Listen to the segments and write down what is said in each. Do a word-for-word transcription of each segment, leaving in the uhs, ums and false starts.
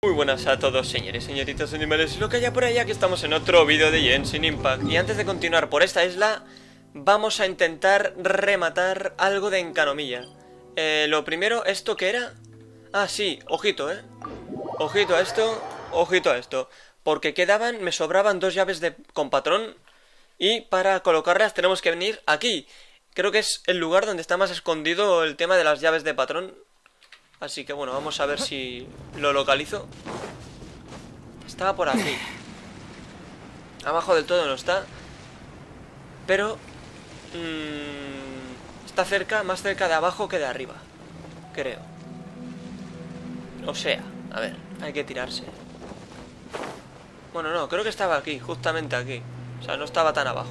Muy buenas a todos, señores, señoritas, animales y lo que haya por allá, que estamos en otro vídeo de Genshin Impact. Y antes de continuar por esta isla, vamos a intentar rematar algo de Enkanomiya. Eh, lo primero, ¿esto qué era? Ah, sí, ojito, eh Ojito a esto, ojito a esto. Porque quedaban, me sobraban dos llaves de con patrón. Y para colocarlas tenemos que venir aquí. Creo que es el lugar donde está más escondido el tema de las llaves de patrón. Así que bueno, vamos a ver si lo localizo. Estaba por aquí. Abajo del todo no está. Pero mmm, está cerca, más cerca de abajo que de arriba, creo. O sea, a ver, hay que tirarse. Bueno, no, creo que estaba aquí, justamente aquí. O sea, no estaba tan abajo.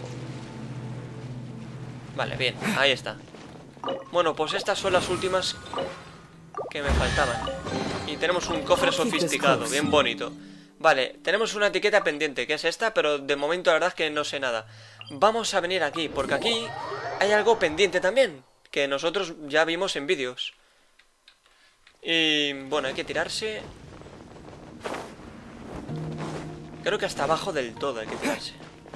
Vale, bien, ahí está. Bueno, pues estas son las últimas que me faltaban. Y tenemos un cofre sofisticado, bien bonito. Vale, tenemos una etiqueta pendiente, que es esta, pero de momento la verdad es que no sé nada. Vamos a venir aquí, porque aquí hay algo pendiente también, que nosotros ya vimos en vídeos. Y bueno, hay que tirarse. Creo que hasta abajo del todo hay que tirarse.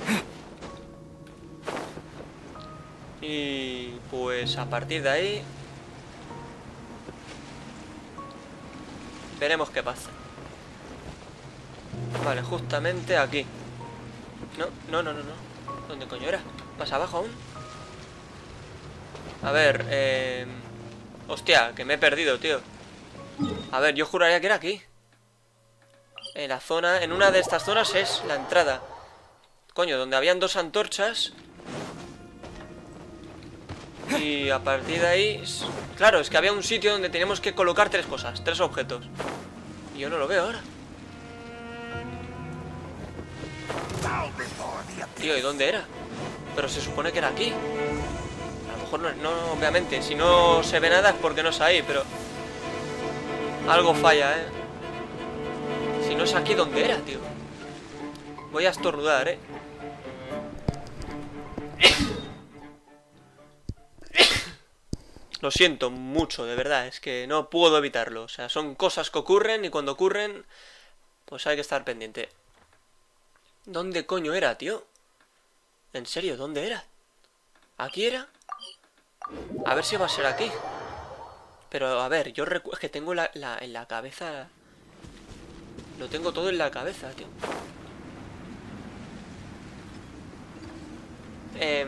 Y pues a partir de ahí veremos qué pasa. Vale, justamente aquí. No, no, no, no, no. ¿Dónde coño era? ¿Más abajo aún? A ver, eh... hostia, que me he perdido, tío. A ver, yo juraría que era aquí. En la zona, en una de estas zonas es la entrada. Coño, donde habían dos antorchas. Y a partir de ahí... Claro, es que había un sitio donde teníamos que colocar tres cosas, tres objetos. Y yo no lo veo ahora. Tío, ¿y dónde era? Pero se supone que era aquí. A lo mejor no, no, obviamente. Si no se ve nada es porque no es ahí, pero... algo falla, ¿eh? Si no es aquí, ¿dónde era, tío? Voy a estornudar, ¿eh? Lo siento mucho, de verdad, es que no puedo evitarlo. O sea, son cosas que ocurren y cuando ocurren, pues hay que estar pendiente. ¿Dónde coño era, tío? ¿En serio? ¿Dónde era? ¿Aquí era? A ver si va a ser aquí. Pero, a ver, yo recuerdo... Es que tengo la, la, en la cabeza... Lo tengo todo en la cabeza, tío. Eh...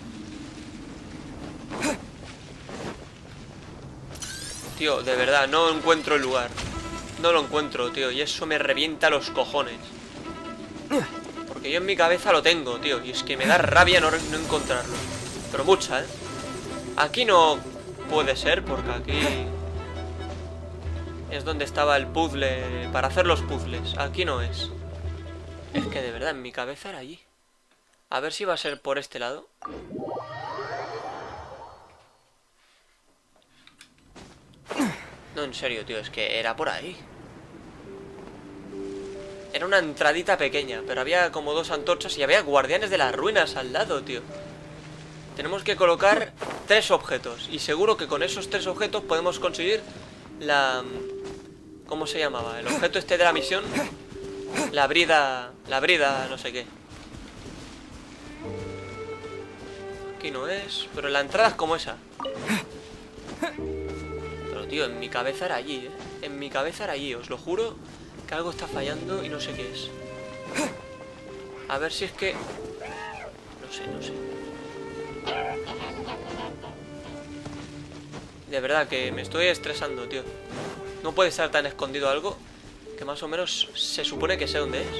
Tío, de verdad, no encuentro el lugar. No lo encuentro, tío. Y eso me revienta los cojones. Porque yo en mi cabeza lo tengo, tío. Y es que me da rabia no, no encontrarlo. Pero mucha, ¿eh? Aquí no puede ser, porque aquí es donde estaba el puzzle para hacer los puzzles. Aquí no es. Es que de verdad, en mi cabeza era allí. A ver si va a ser por este lado. No, en serio, tío, es que era por ahí. Era una entradita pequeña, pero había como dos antorchas y había guardianes de las ruinas al lado, tío. Tenemos que colocar tres objetos. Y seguro que con esos tres objetos podemos conseguir la... ¿cómo se llamaba? El objeto este de la misión. La brida... La brida no sé qué. Aquí no es... Pero la entrada es como esa. Pero tío, en mi cabeza era allí, ¿eh? En mi cabeza era allí, os lo juro. Que algo está fallando y no sé qué es. A ver si es que... No sé, no sé. De verdad que me estoy estresando, tío. No puede estar tan escondido algo que más o menos se supone que sé dónde es.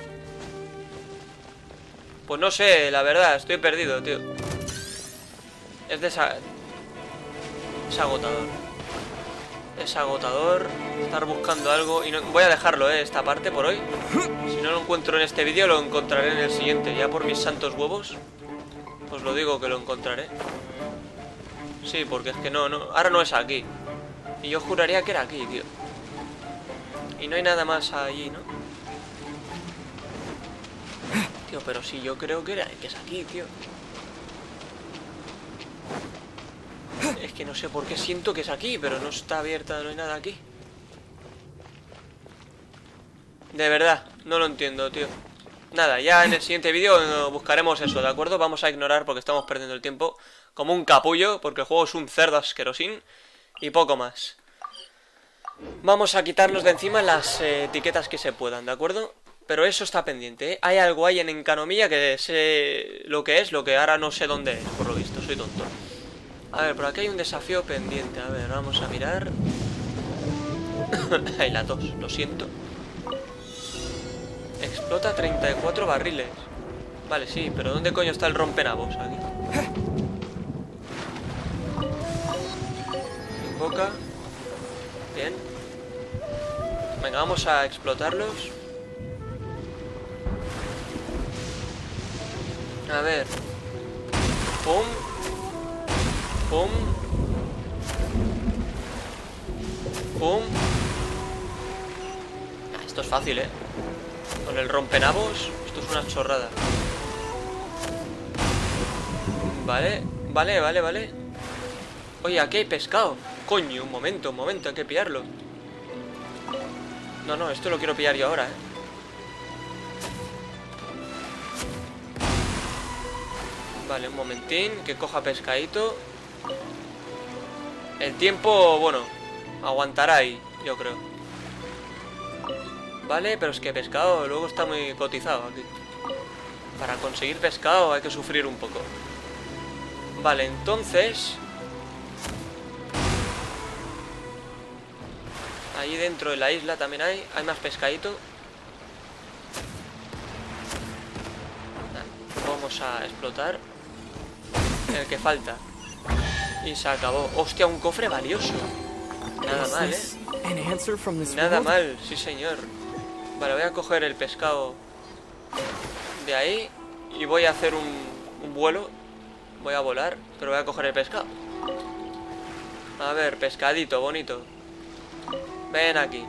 Pues no sé, la verdad, estoy perdido, tío. Es desa... Es agotador. Es agotador estar buscando algo. Y no... voy a dejarlo, eh, esta parte por hoy. Si no lo encuentro en este vídeo, lo encontraré en el siguiente. Ya por mis santos huevos os lo digo que lo encontraré. Sí, porque es que no, no, ahora no es aquí. Y yo juraría que era aquí, tío. Y no hay nada más allí, ¿no? Tío, pero sí, yo creo que era, que es aquí, tío. Es que no sé por qué siento que es aquí, pero no está abierta, no hay nada aquí. De verdad, no lo entiendo, tío. Nada, ya en el siguiente vídeo buscaremos eso, ¿de acuerdo? Vamos a ignorar porque estamos perdiendo el tiempo como un capullo, porque el juego es un cerdo asquerosín y poco más. Vamos a quitarnos de encima las eh, etiquetas que se puedan, ¿de acuerdo? Pero eso está pendiente, ¿eh? Hay algo ahí en Enkanomiya que sé lo que es, lo que ahora no sé dónde es, por lo visto, soy tonto. A ver, por aquí hay un desafío pendiente, a ver, vamos a mirar. Hay la tos, lo siento. Explota treinta y cuatro barriles. Vale, sí, pero ¿dónde coño está el rompenabos? Aquí. Invoca. Bien. Venga, vamos a explotarlos. A ver. Pum. Pum. Pum. Ah, esto es fácil, ¿eh? Con el rompenabos, esto es una chorrada. Vale, vale, vale, vale. Oye, aquí hay pescado. Coño, un momento, un momento, hay que pillarlo. No, no, esto lo quiero pillar yo ahora, eh. Vale, un momentín, que coja pescadito. El tiempo, bueno, aguantará ahí, yo creo. Vale, pero es que pescado luego está muy cotizado aquí. Para conseguir pescado hay que sufrir un poco. Vale, entonces... ahí dentro de la isla también hay. Hay más pescadito. Vamos a explotar el que falta. Y se acabó. Hostia, un cofre valioso. Nada mal, eh. Nada mal, sí señor. Vale, voy a coger el pescado de ahí y voy a hacer un, un vuelo. Voy a volar, pero voy a coger el pescado. A ver, pescadito, bonito. Ven aquí.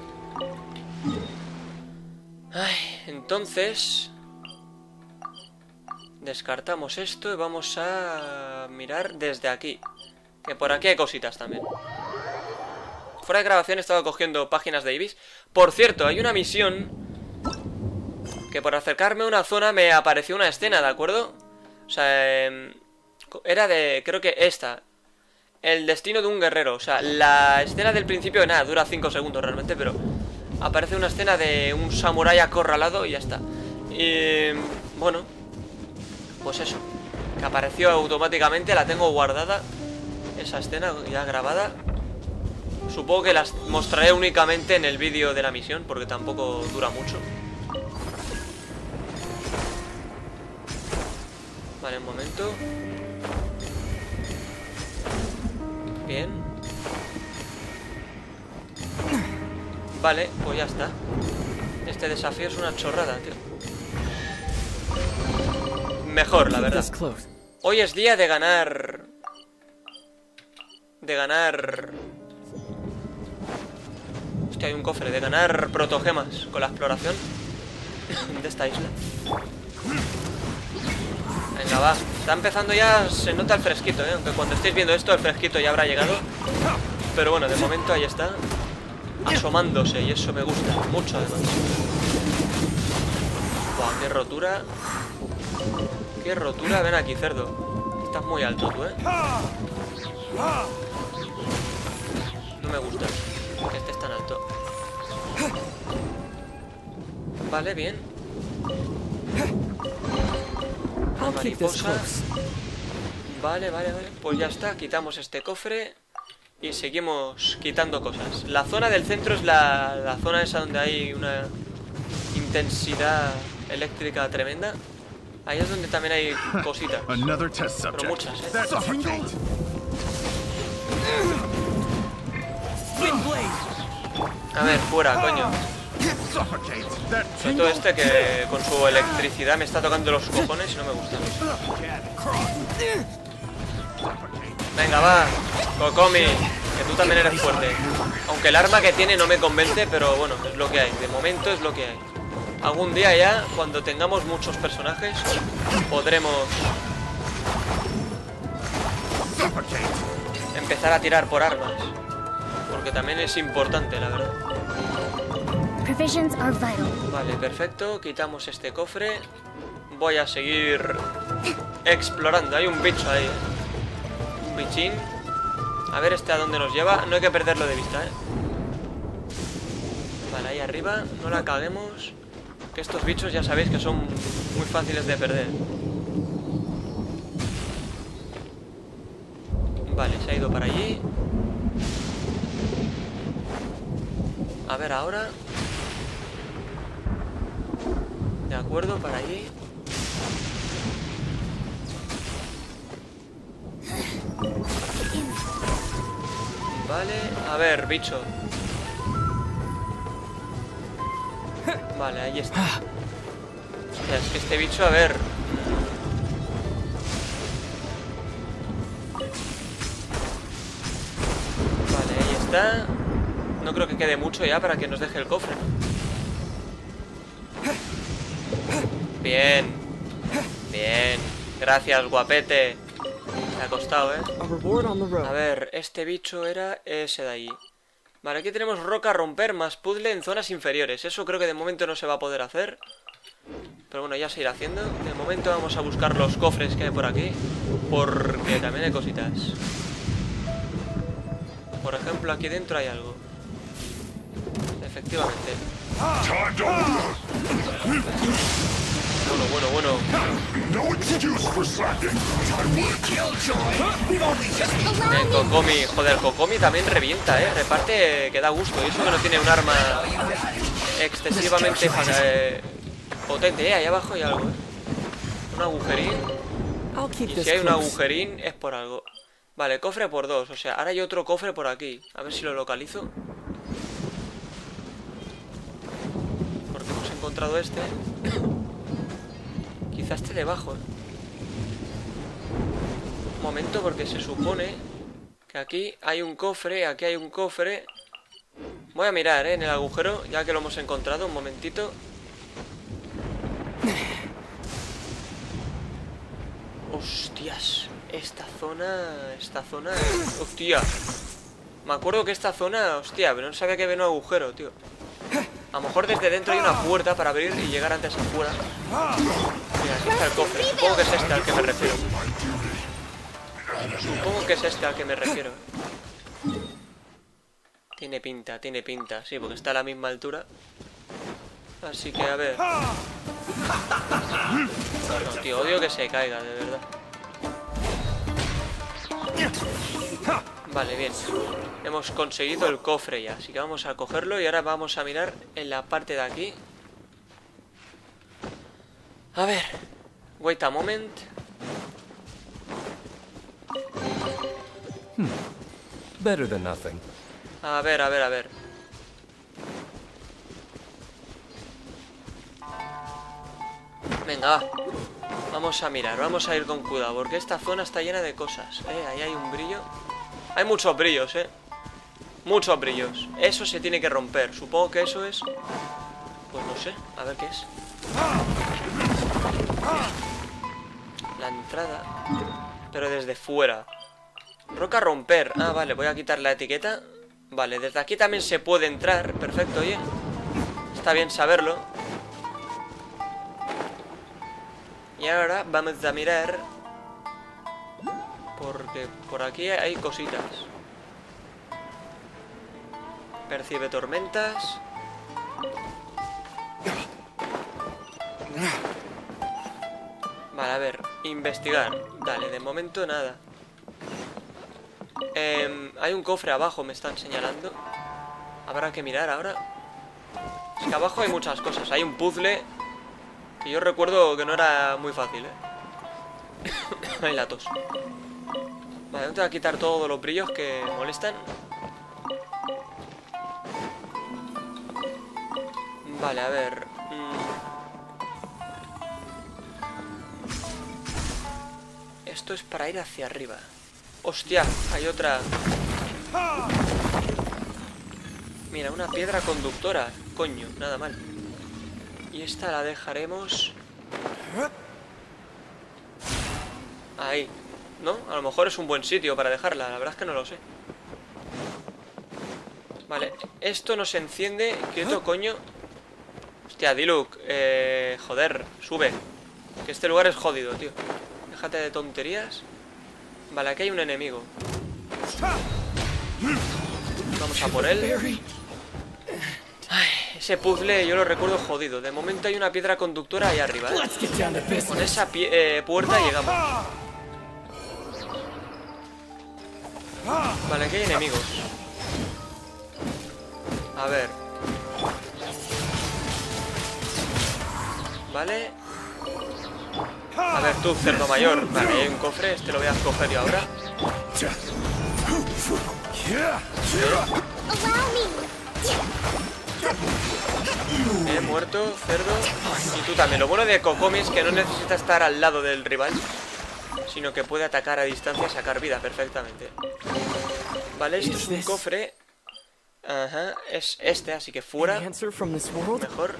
Ay, entonces descartamos esto y vamos a mirar desde aquí. Que por aquí hay cositas también. Fuera de grabación he estado cogiendo páginas de Ibis. Por cierto, hay una misión que por acercarme a una zona me apareció una escena, ¿de acuerdo? O sea, eh, era de, creo que esta. El destino de un guerrero. O sea, la escena del principio, nada, dura cinco segundos realmente, pero aparece una escena de un samurái acorralado y ya está. Y bueno, pues eso, que apareció automáticamente, la tengo guardada, esa escena ya grabada. Supongo que las mostraré únicamente en el vídeo de la misión, porque tampoco dura mucho. Vale, un momento. Bien. Vale, pues ya está. Este desafío es una chorrada, tío. Mejor, la verdad. Hoy es día de ganar... De ganar... Hostia, hay un cofre. De ganar protogemas con la exploración de esta isla. Venga, va. Está empezando ya, se nota el fresquito, ¿eh? Aunque cuando estéis viendo esto el fresquito ya habrá llegado. Pero bueno, de momento ahí está, asomándose, y eso me gusta mucho además. Buah, qué rotura. Qué rotura, ven aquí, cerdo. Estás muy alto tú, ¿eh? No me gusta que estés tan alto. Vale, bien. Una mariposa. Vale, vale, vale. Pues ya está, quitamos este cofre y seguimos quitando cosas. La zona del centro es la, la zona esa donde hay una intensidad eléctrica tremenda. Ahí es donde también hay cositas. Pero muchas, ¿eh? A ver, fuera, coño. Sobre todo este que con su electricidad me está tocando los cojones y no me gusta. Venga, va, Kokomi, que tú también eres fuerte. Aunque el arma que tiene no me convence, pero bueno, es lo que hay. De momento es lo que hay. Algún día ya, cuando tengamos muchos personajes, podremos empezar a tirar por armas. Porque también es importante, la verdad. Provisions are vital. Vale, perfecto. Quitamos este cofre. Voy a seguir explorando. Hay un bicho ahí, ¿eh? Un bichín. A ver este a dónde nos lleva. No hay que perderlo de vista, ¿eh? Vale, ahí arriba. No la caguemos. Que estos bichos ya sabéis que son muy fáciles de perder. Vale, se ha ido para allí. A ver ahora. De acuerdo, para allí. Vale, a ver, bicho. Vale, ahí está. Hostia, es que este bicho, a ver. Vale, ahí está. No creo que quede mucho ya para que nos deje el cofre. Bien. Bien. Gracias, guapete. Me ha costado, ¿eh? A ver, este bicho era ese de ahí. Vale, aquí tenemos roca a romper más puzzle en zonas inferiores. Eso creo que de momento no se va a poder hacer. Pero bueno, ya se irá haciendo. De momento vamos a buscar los cofres que hay por aquí, porque también hay cositas. Por ejemplo, aquí dentro hay algo. Efectivamente. Bueno, bueno, bueno. El Kokomi, joder, Kokomi también revienta, eh. Reparte que da gusto. Y eso que no tiene un arma excesivamente eh, potente. Eh, ahí abajo hay algo, eh. Un agujerín. Y si hay un agujerín es por algo. Vale, cofre por dos. O sea, ahora hay otro cofre por aquí. A ver si lo localizo. Porque hemos encontrado este. Quizá esté debajo, ¿eh? Un momento, porque se supone que aquí hay un cofre, aquí hay un cofre. Voy a mirar, ¿eh? En el agujero, ya que lo hemos encontrado. Un momentito. Hostias. Esta zona... Esta zona... Hostia. Me acuerdo que esta zona... Hostia, pero no sabía que había un agujero, tío. A lo mejor desde dentro hay una puerta para abrir y llegar antes afuera. Mira, aquí está el cofre. Supongo que es este al que me refiero. Supongo que es este al que me refiero. Tiene pinta, tiene pinta. Sí, porque está a la misma altura. Así que a ver. No, tío, odio que se caiga, de verdad. Vale, bien. Hemos conseguido el cofre ya. Así que vamos a cogerlo y ahora vamos a mirar en la parte de aquí. A ver. Wait a moment. Hmm. Better than nothing. A ver, a ver, a ver. Venga, va. Vamos a mirar, vamos a ir con cuidado, porque esta zona está llena de cosas. Eh, ahí hay un brillo. Hay muchos brillos, eh. Muchos brillos. Eso se tiene que romper. Supongo que eso es... Pues no sé, a ver qué es. La entrada. Pero desde fuera. Roca a romper. Ah, vale, voy a quitar la etiqueta. Vale, desde aquí también se puede entrar. Perfecto, oye. Está bien saberlo. Y ahora vamos a mirar. Porque por aquí hay cositas. Percibe tormentas. Vale, a ver. Investigar. Dale, de momento nada. Eh, hay un cofre abajo, me están señalando. Habrá que mirar ahora. Es que abajo hay muchas cosas. Hay un puzzle que yo recuerdo que no era muy fácil, ¿eh? Hay la tos. Vale, tengo que quitar todos los brillos que molestan. Vale, a ver. Esto es para ir hacia arriba. Hostia, hay otra. Mira, una piedra conductora. Coño, nada mal. Y esta la dejaremos ahí, ¿no? A lo mejor es un buen sitio para dejarla. La verdad es que no lo sé. Vale, esto no se enciende. Quieto, coño. Hostia, Diluc, eh, joder, sube. Que este lugar es jodido, tío. Déjate de tonterías. Vale, aquí hay un enemigo. Vamos a por él. Ay, ese puzzle yo lo recuerdo jodido. De momento hay una piedra conductora ahí arriba, ¿eh? Con esa eh, puerta llegamos. Vale, aquí hay enemigos. A ver. Vale. A ver tú, cerdo mayor. Vale, hay un cofre, este lo voy a coger yo ahora. He muerto, cerdo. Y tú también. Lo bueno de Kokomi es que no necesita estar al lado del rival, sino que puede atacar a distancia y sacar vida perfectamente. Vale, esto es un cofre. Ajá, es este, así que fuera. Mejor.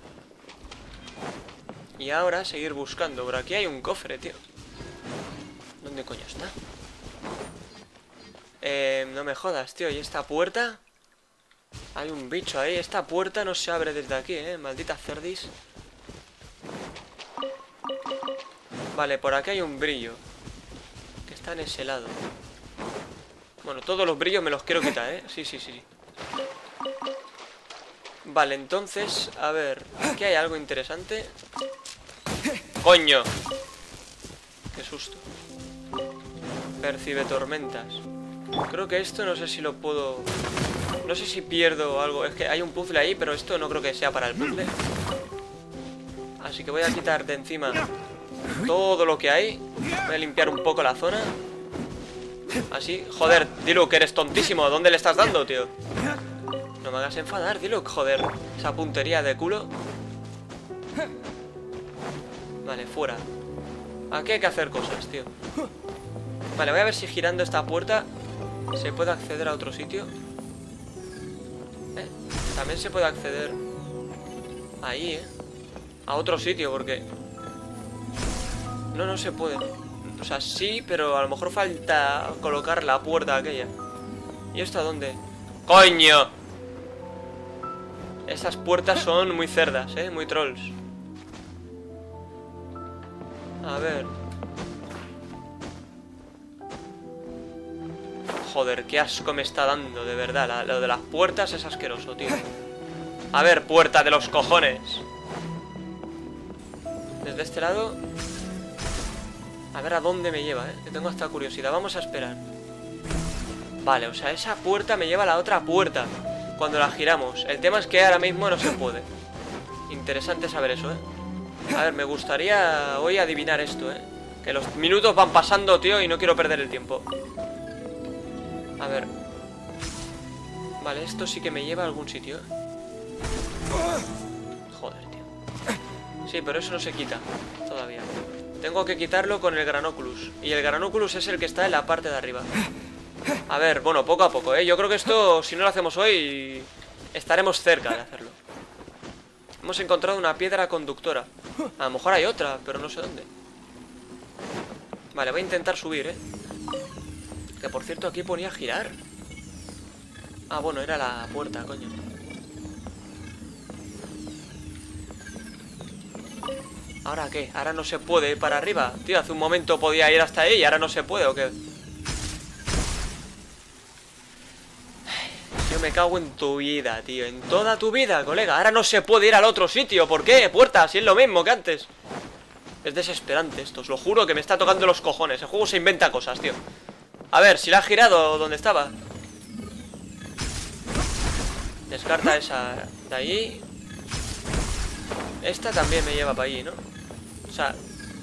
Y ahora seguir buscando. Por aquí hay un cofre, tío. ¿Dónde coño está? Eh, no me jodas, tío. ¿Y esta puerta? Hay un bicho ahí. Esta puerta no se abre desde aquí, eh. Maldita cerdis. Vale, por aquí hay un brillo que está en ese lado. Bueno, todos los brillos me los quiero quitar, eh. Sí, sí, sí. Vale, entonces, a ver. Aquí hay algo interesante. ¡Coño! ¡Qué susto! Percibe tormentas. Creo que esto no sé si lo puedo... No sé si pierdo algo. Es que hay un puzzle ahí, pero esto no creo que sea para el puzzle. Así que voy a quitar de encima todo lo que hay. Voy a limpiar un poco la zona. Así. Joder, Diluc, que eres tontísimo. ¿Dónde le estás dando, tío? No me hagas enfadar, Diluc, joder. Esa puntería de culo. Vale, fuera. Aquí hay que hacer cosas, tío. Vale, voy a ver si girando esta puerta se puede acceder a otro sitio. eh, También se puede acceder ahí, eh a otro sitio, porque... No, no se puede. O sea, sí, pero a lo mejor falta colocar la puerta aquella. ¿Y esto a dónde? ¡Coño! Esas puertas son muy cerdas, eh, muy trolls. A ver. Joder, qué asco me está dando, de verdad. La, lo de las puertas es asqueroso, tío. A ver, puerta de los cojones. Desde este lado. A ver a dónde me lleva, eh. Que tengo hasta curiosidad. Vamos a esperar. Vale, o sea, esa puerta me lleva a la otra puerta cuando la giramos. El tema es que ahora mismo no se puede. Interesante saber eso, eh. A ver, me gustaría hoy adivinar esto, eh. Que los minutos van pasando, tío, y no quiero perder el tiempo. A ver. Vale, esto sí que me lleva a algún sitio, eh. Joder, tío. Sí, pero eso no se quita todavía. Tengo que quitarlo con el Granoculus. Y el Granoculus es el que está en la parte de arriba. A ver, bueno, poco a poco, eh. Yo creo que esto, si no lo hacemos hoy, estaremos cerca de hacerlo. Hemos encontrado una piedra conductora. A lo mejor hay otra, pero no sé dónde. Vale, voy a intentar subir, eh. Que por cierto aquí ponía girar. Ah, bueno, era la puerta, coño. ¿Ahora qué? ¿Ahora no se puede ir para arriba? Tío, hace un momento podía ir hasta ahí y ahora no se puede, ¿o qué? Yo me cago en tu vida, tío. En toda tu vida, colega. Ahora no se puede ir al otro sitio. ¿Por qué? Puerta, si es lo mismo que antes. Es desesperante esto. Os lo juro que me está tocando los cojones. El juego se inventa cosas, tío. A ver, si la ha girado donde estaba. Descarta esa de ahí. Esta también me lleva para allí, ¿no? O sea...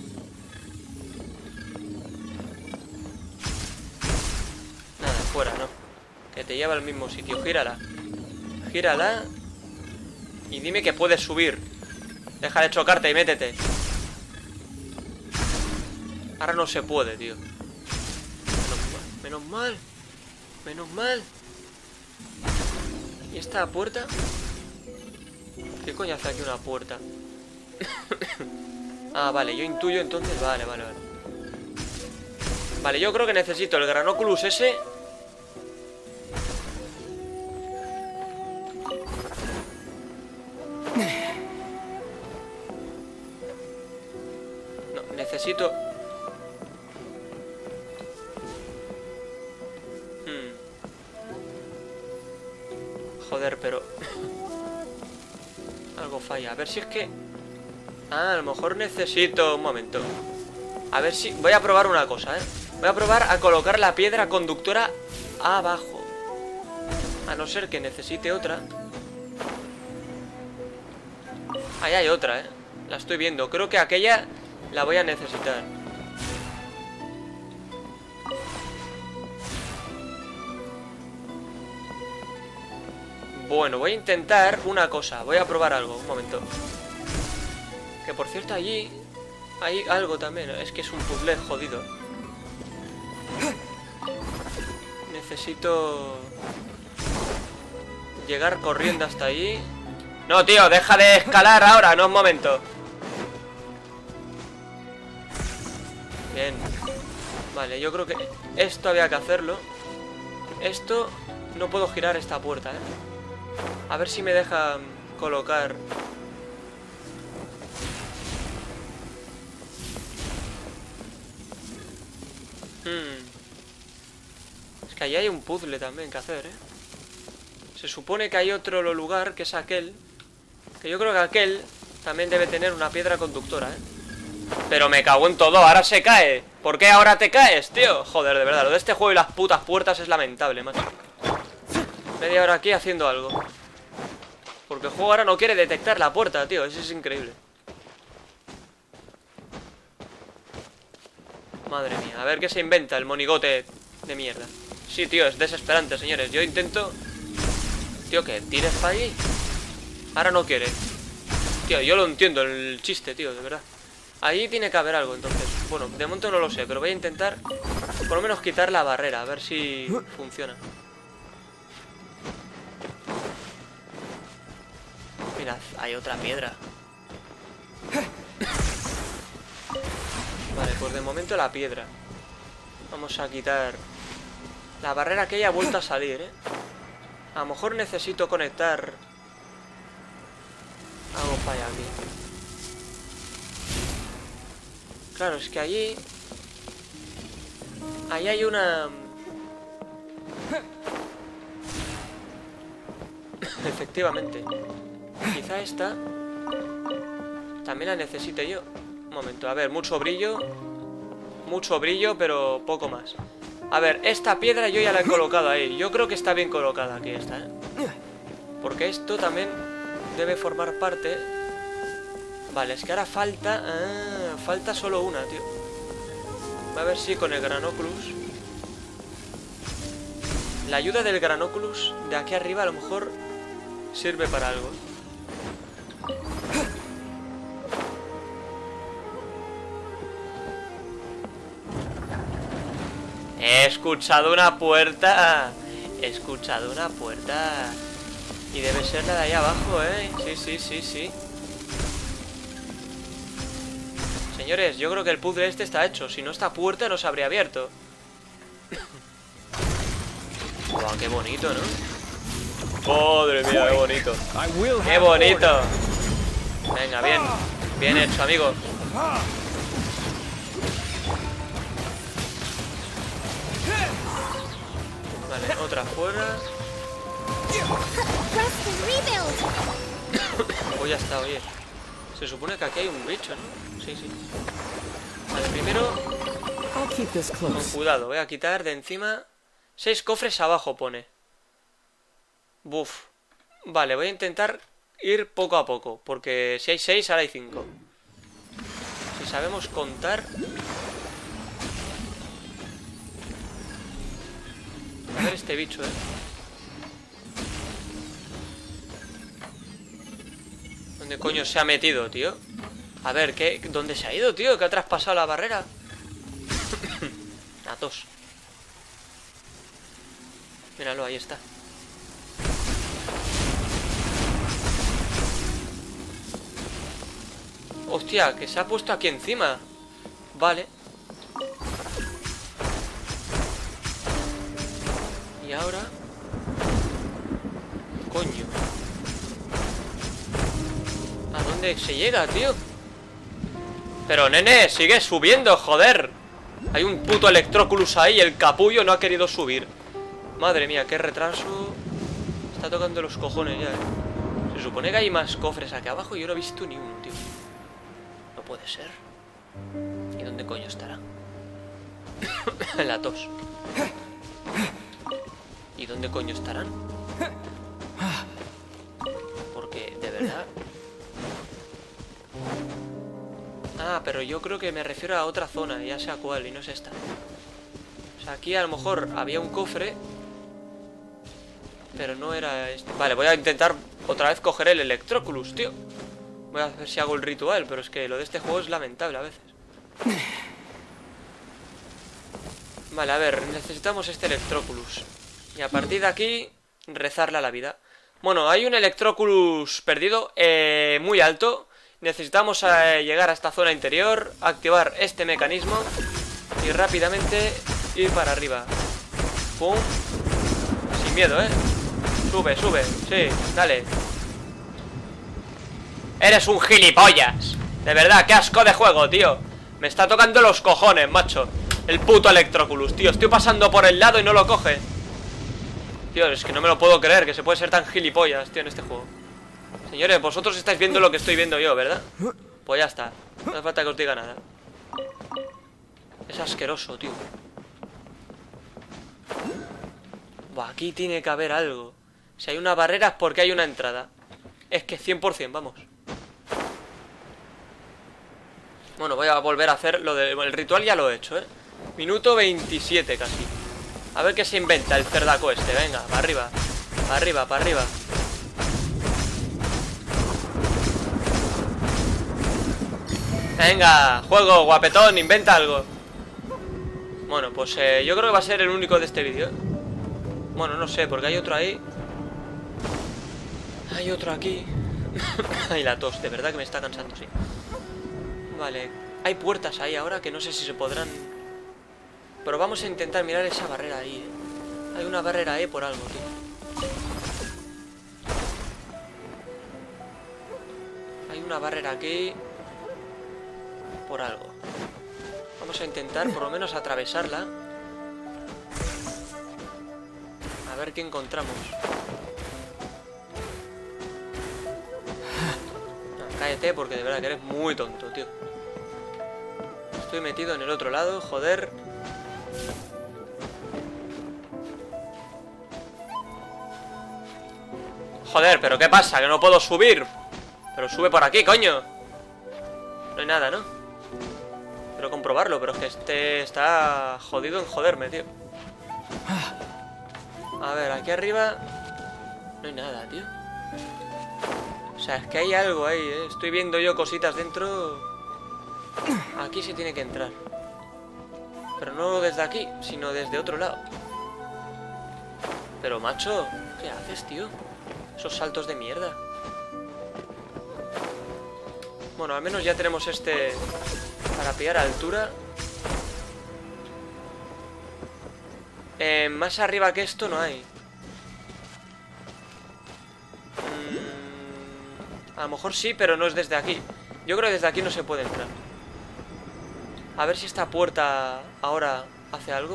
Nada, fuera, ¿no? Que te lleva al mismo sitio. Gírala. Gírala. Y dime que puedes subir. Deja de chocarte y métete. Ahora no se puede, tío. Menos mal. Menos mal. ¿Y esta puerta? ¿Qué coño hace aquí una puerta? Ah, vale, yo intuyo entonces. Vale, vale, vale. Vale, yo creo que necesito el Granoculus ese. necesito... Hmm. Joder, pero... Algo falla. A ver si es que... Ah, a lo mejor necesito... Un momento. A ver si... Voy a probar una cosa, ¿eh? Voy a probar a colocar la piedra conductora abajo. A no ser que necesite otra. Ahí hay otra, ¿eh? La estoy viendo. Creo que aquella la voy a necesitar. Bueno, voy a intentar una cosa. Voy a probar algo. Un momento. Que por cierto allí hay algo también. Es que es un puzzle jodido. Necesito llegar corriendo hasta allí. No, tío, deja de escalar ahora, no un momento. Bien. Vale, yo creo que esto había que hacerlo. Esto... No puedo girar esta puerta, ¿eh? A ver si me deja colocar... Hmm. Es que ahí hay un puzzle también que hacer, ¿eh? Se supone que hay otro lugar, que es aquel. Que yo creo que aquel también debe tener una piedra conductora, ¿eh? Pero me cago en todo, ahora se cae. ¿Por qué ahora te caes, tío? Joder, de verdad, lo de este juego y las putas puertas es lamentable, macho. Media hora aquí haciendo algo. Porque el juego ahora no quiere detectar la puerta, tío. Eso es increíble. Madre mía, a ver qué se inventa el monigote de mierda. Sí, tío, es desesperante, señores. Yo intento... Tío, ¿qué? ¿Tires para ahí? Ahora no quiere. Tío, yo lo entiendo, el chiste, tío, de verdad. Ahí tiene que haber algo, entonces. Bueno, de momento no lo sé, pero voy a intentar por lo menos quitar la barrera, a ver si funciona. Mirad, hay otra piedra. Vale, pues de momento la piedra. Vamos a quitar la barrera que haya vuelto a salir, ¿eh? A lo mejor necesito conectar... Algo falla aquí. Claro, es que allí... Ahí hay una... Efectivamente. Quizá esta también la necesite yo. Un momento, a ver, mucho brillo. Mucho brillo, pero poco más. A ver, esta piedra yo ya la he colocado ahí. Yo creo que está bien colocada aquí esta, ¿eh? Porque esto también debe formar parte. Vale, es que ahora falta... Ah, falta solo una, tío. A ver si con el Granoculus. La ayuda del Granoculus de aquí arriba a lo mejor sirve para algo. He escuchado una puerta. He escuchado una puerta. Y debe ser la de ahí abajo, ¿eh? Sí, sí, sí, sí. Señores, yo creo que el puzzle este está hecho. Si no, esta puerta no se habría abierto. Wow, qué bonito, ¿no? Madre mía, qué bonito. ¡Qué bonito! Venga, bien. Bien hecho, amigos. Vale, otra fuera. Pues ya está, oye. Se supone que aquí hay un bicho, ¿no? Sí, sí. Vale, primero... Con cuidado, voy a quitar de encima... Seis cofres abajo pone. Buf. Vale, voy a intentar ir poco a poco. Porque si hay seis, ahora hay cinco. Si sabemos contar... A ver este bicho, eh. ¿Dónde coño se ha metido, tío? A ver, ¿qué? ¿Dónde se ha ido, tío? ¿Que ha traspasado la barrera? A dos. Míralo, ahí está. Hostia, que se ha puesto aquí encima. Vale. Y ahora... Coño. ¿A dónde se llega, tío? Pero nene, sigue subiendo, joder. Hay un puto Electroculus ahí. El capullo no ha querido subir. Madre mía, qué retraso. Está tocando los cojones ya, eh. Se supone que hay más cofres aquí abajo y yo no he visto ni uno, tío. No puede ser. ¿Y dónde coño estará? La tos. ¿Y dónde coño estarán? Porque, de verdad... Ah, pero yo creo que me refiero a otra zona, ya sé a cuál, y no es esta. O sea, aquí a lo mejor había un cofre, pero no era este. Vale, voy a intentar otra vez coger el Electroculus, tío. Voy a ver si hago el ritual, pero es que lo de este juego es lamentable a veces. Vale, a ver, necesitamos este Electroculus. Y a partir de aquí, rezarle a la vida. Bueno, hay un Electroculus perdido, eh, muy alto. Necesitamos eh, llegar a esta zona interior, activar este mecanismo y rápidamente ir para arriba. Pum. Sin miedo, ¿eh? Sube, sube, sí, dale. Eres un gilipollas. De verdad, qué asco de juego, tío. Me está tocando los cojones, macho. El puto Electroculus, tío. Estoy pasando por el lado y no lo coge. Tío, es que no me lo puedo creer que se puede ser tan gilipollas, tío, en este juego. Señores, vosotros estáis viendo lo que estoy viendo yo, ¿verdad? Pues ya está. No hace falta que os diga nada. Es asqueroso, tío. Buah, aquí tiene que haber algo. Si hay una barrera es porque hay una entrada. Es que cien por cien, vamos. Bueno, voy a volver a hacer lo del el ritual, ya lo he hecho, ¿eh? Minuto veintisiete casi. A ver qué se inventa el cerdaco este. Venga, para arriba. Para arriba, para arriba. Venga, juego, guapetón, inventa algo. Bueno, pues eh, yo creo que va a ser el único de este vídeo. Bueno, no sé, porque hay otro ahí. Hay otro aquí. Ay, la tos, de verdad que me está cansando, sí. Vale, hay puertas ahí ahora que no sé si se podrán... Pero vamos a intentar mirar esa barrera ahí, ¿eh? Hay una barrera ahí por algo, tío. Hay una barrera aquí... por algo. Vamos a intentar por lo menos atravesarla. A ver qué encontramos. No, cállate porque de verdad que eres muy tonto, tío. Estoy metido en el otro lado, joder. Joder, pero ¿qué pasa? Que no puedo subir. Pero sube por aquí, coño. No hay nada, ¿no? Quiero comprobarlo, pero es que este está jodido en joderme, tío. A ver, aquí arriba no hay nada, tío. O sea, es que hay algo ahí, ¿eh? Estoy viendo yo cositas dentro. Aquí se tiene que entrar. Pero no desde aquí, sino desde otro lado. Pero, macho, ¿qué haces, tío? Esos saltos de mierda. Bueno, al menos ya tenemos este... para pillar altura. eh, Más arriba que esto no hay. mm, A lo mejor sí, pero no es desde aquí. Yo creo que desde aquí no se puede entrar. A ver si esta puerta ahora hace algo.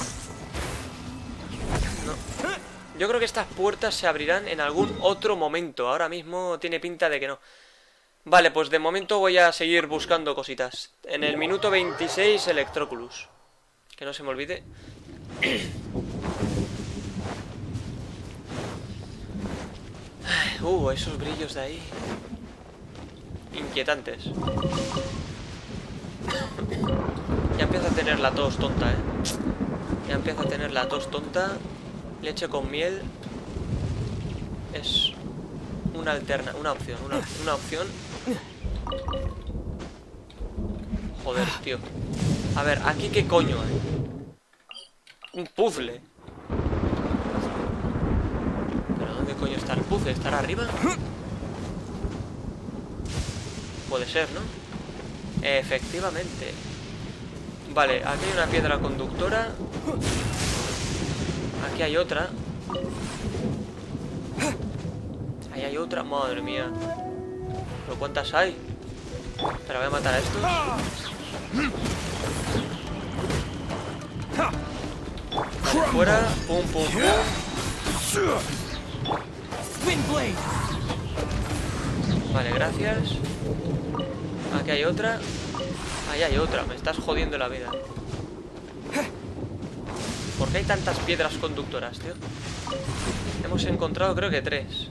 No. Yo creo que estas puertas se abrirán en algún otro momento. Ahora mismo tiene pinta de que no. Vale, pues de momento voy a seguir buscando cositas. En el minuto veintiséis, Electroculus. Que no se me olvide. Uh, esos brillos de ahí. Inquietantes. Ya empieza a tener la tos tonta, eh. Ya empieza a tener la tos tonta. Leche con miel es una alterna, una opción, una, una opción. Joder, tío. A ver, ¿aquí qué coño hay? Un puzzle. ¿Pero dónde coño está el puzzle? ¿Estará arriba? Puede ser, ¿no? Efectivamente. Vale, aquí hay una piedra conductora. Aquí hay otra. Ahí hay otra, madre mía. ¿Pero cuántas hay? Pero voy a matar a estos. Vale, fuera. Pum, pum, pum. Vale, gracias. Aquí hay otra. Ahí hay otra. Me estás jodiendo la vida. ¿Por qué hay tantas piedras conductoras, tío? Hemos encontrado creo que tres.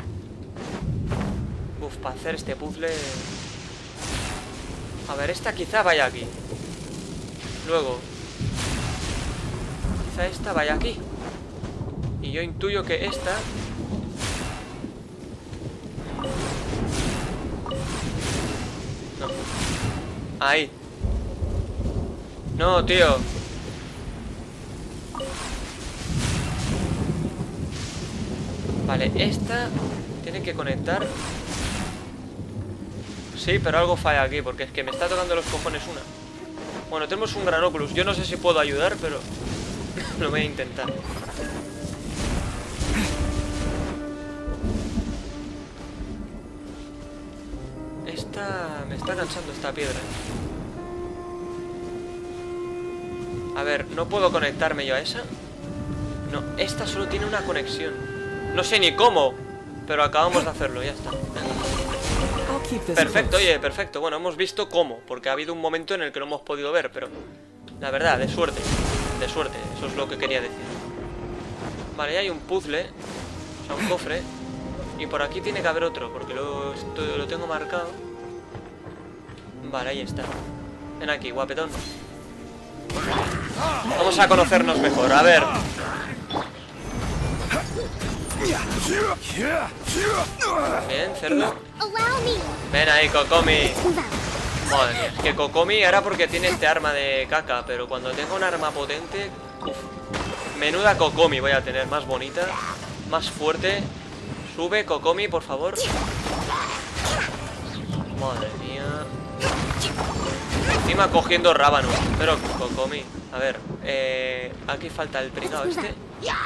Uf, para hacer este puzzle... A ver, esta quizá vaya aquí. Luego... Quizá esta vaya aquí. Y yo intuyo que esta... No. Ahí. No, tío. Vale, esta tiene que conectar. Sí, pero algo falla aquí, porque es que me está tocando los cojones una. Bueno, tenemos un Granoculus. Yo no sé si puedo ayudar, pero lo voy a intentar. Esta... me está cansando esta piedra. A ver, ¿no puedo conectarme yo a esa? No, esta solo tiene una conexión. No sé ni cómo, pero acabamos de hacerlo, ya está. Venga. Perfecto, oye, perfecto. Bueno, hemos visto cómo, porque ha habido un momento en el que lo hemos podido ver, pero... La verdad, de suerte. De suerte, eso es lo que quería decir. Vale, ya hay un puzzle. O sea, un cofre. Y por aquí tiene que haber otro, porque lo, esto, lo tengo marcado. Vale, ahí está. Ven aquí, guapetón. Vamos a conocernos mejor, a ver. Bien, cerdo. Ven ahí, Kokomi. Madre mía, es que Kokomi ahora porque tiene este arma de caca, pero cuando tenga un arma potente, uf, menuda Kokomi voy a tener, más bonita, más fuerte. Sube, Kokomi, por favor. Madre mía. Encima cogiendo rábanos. Pero Kokomi, a ver, eh, aquí falta el pringao este.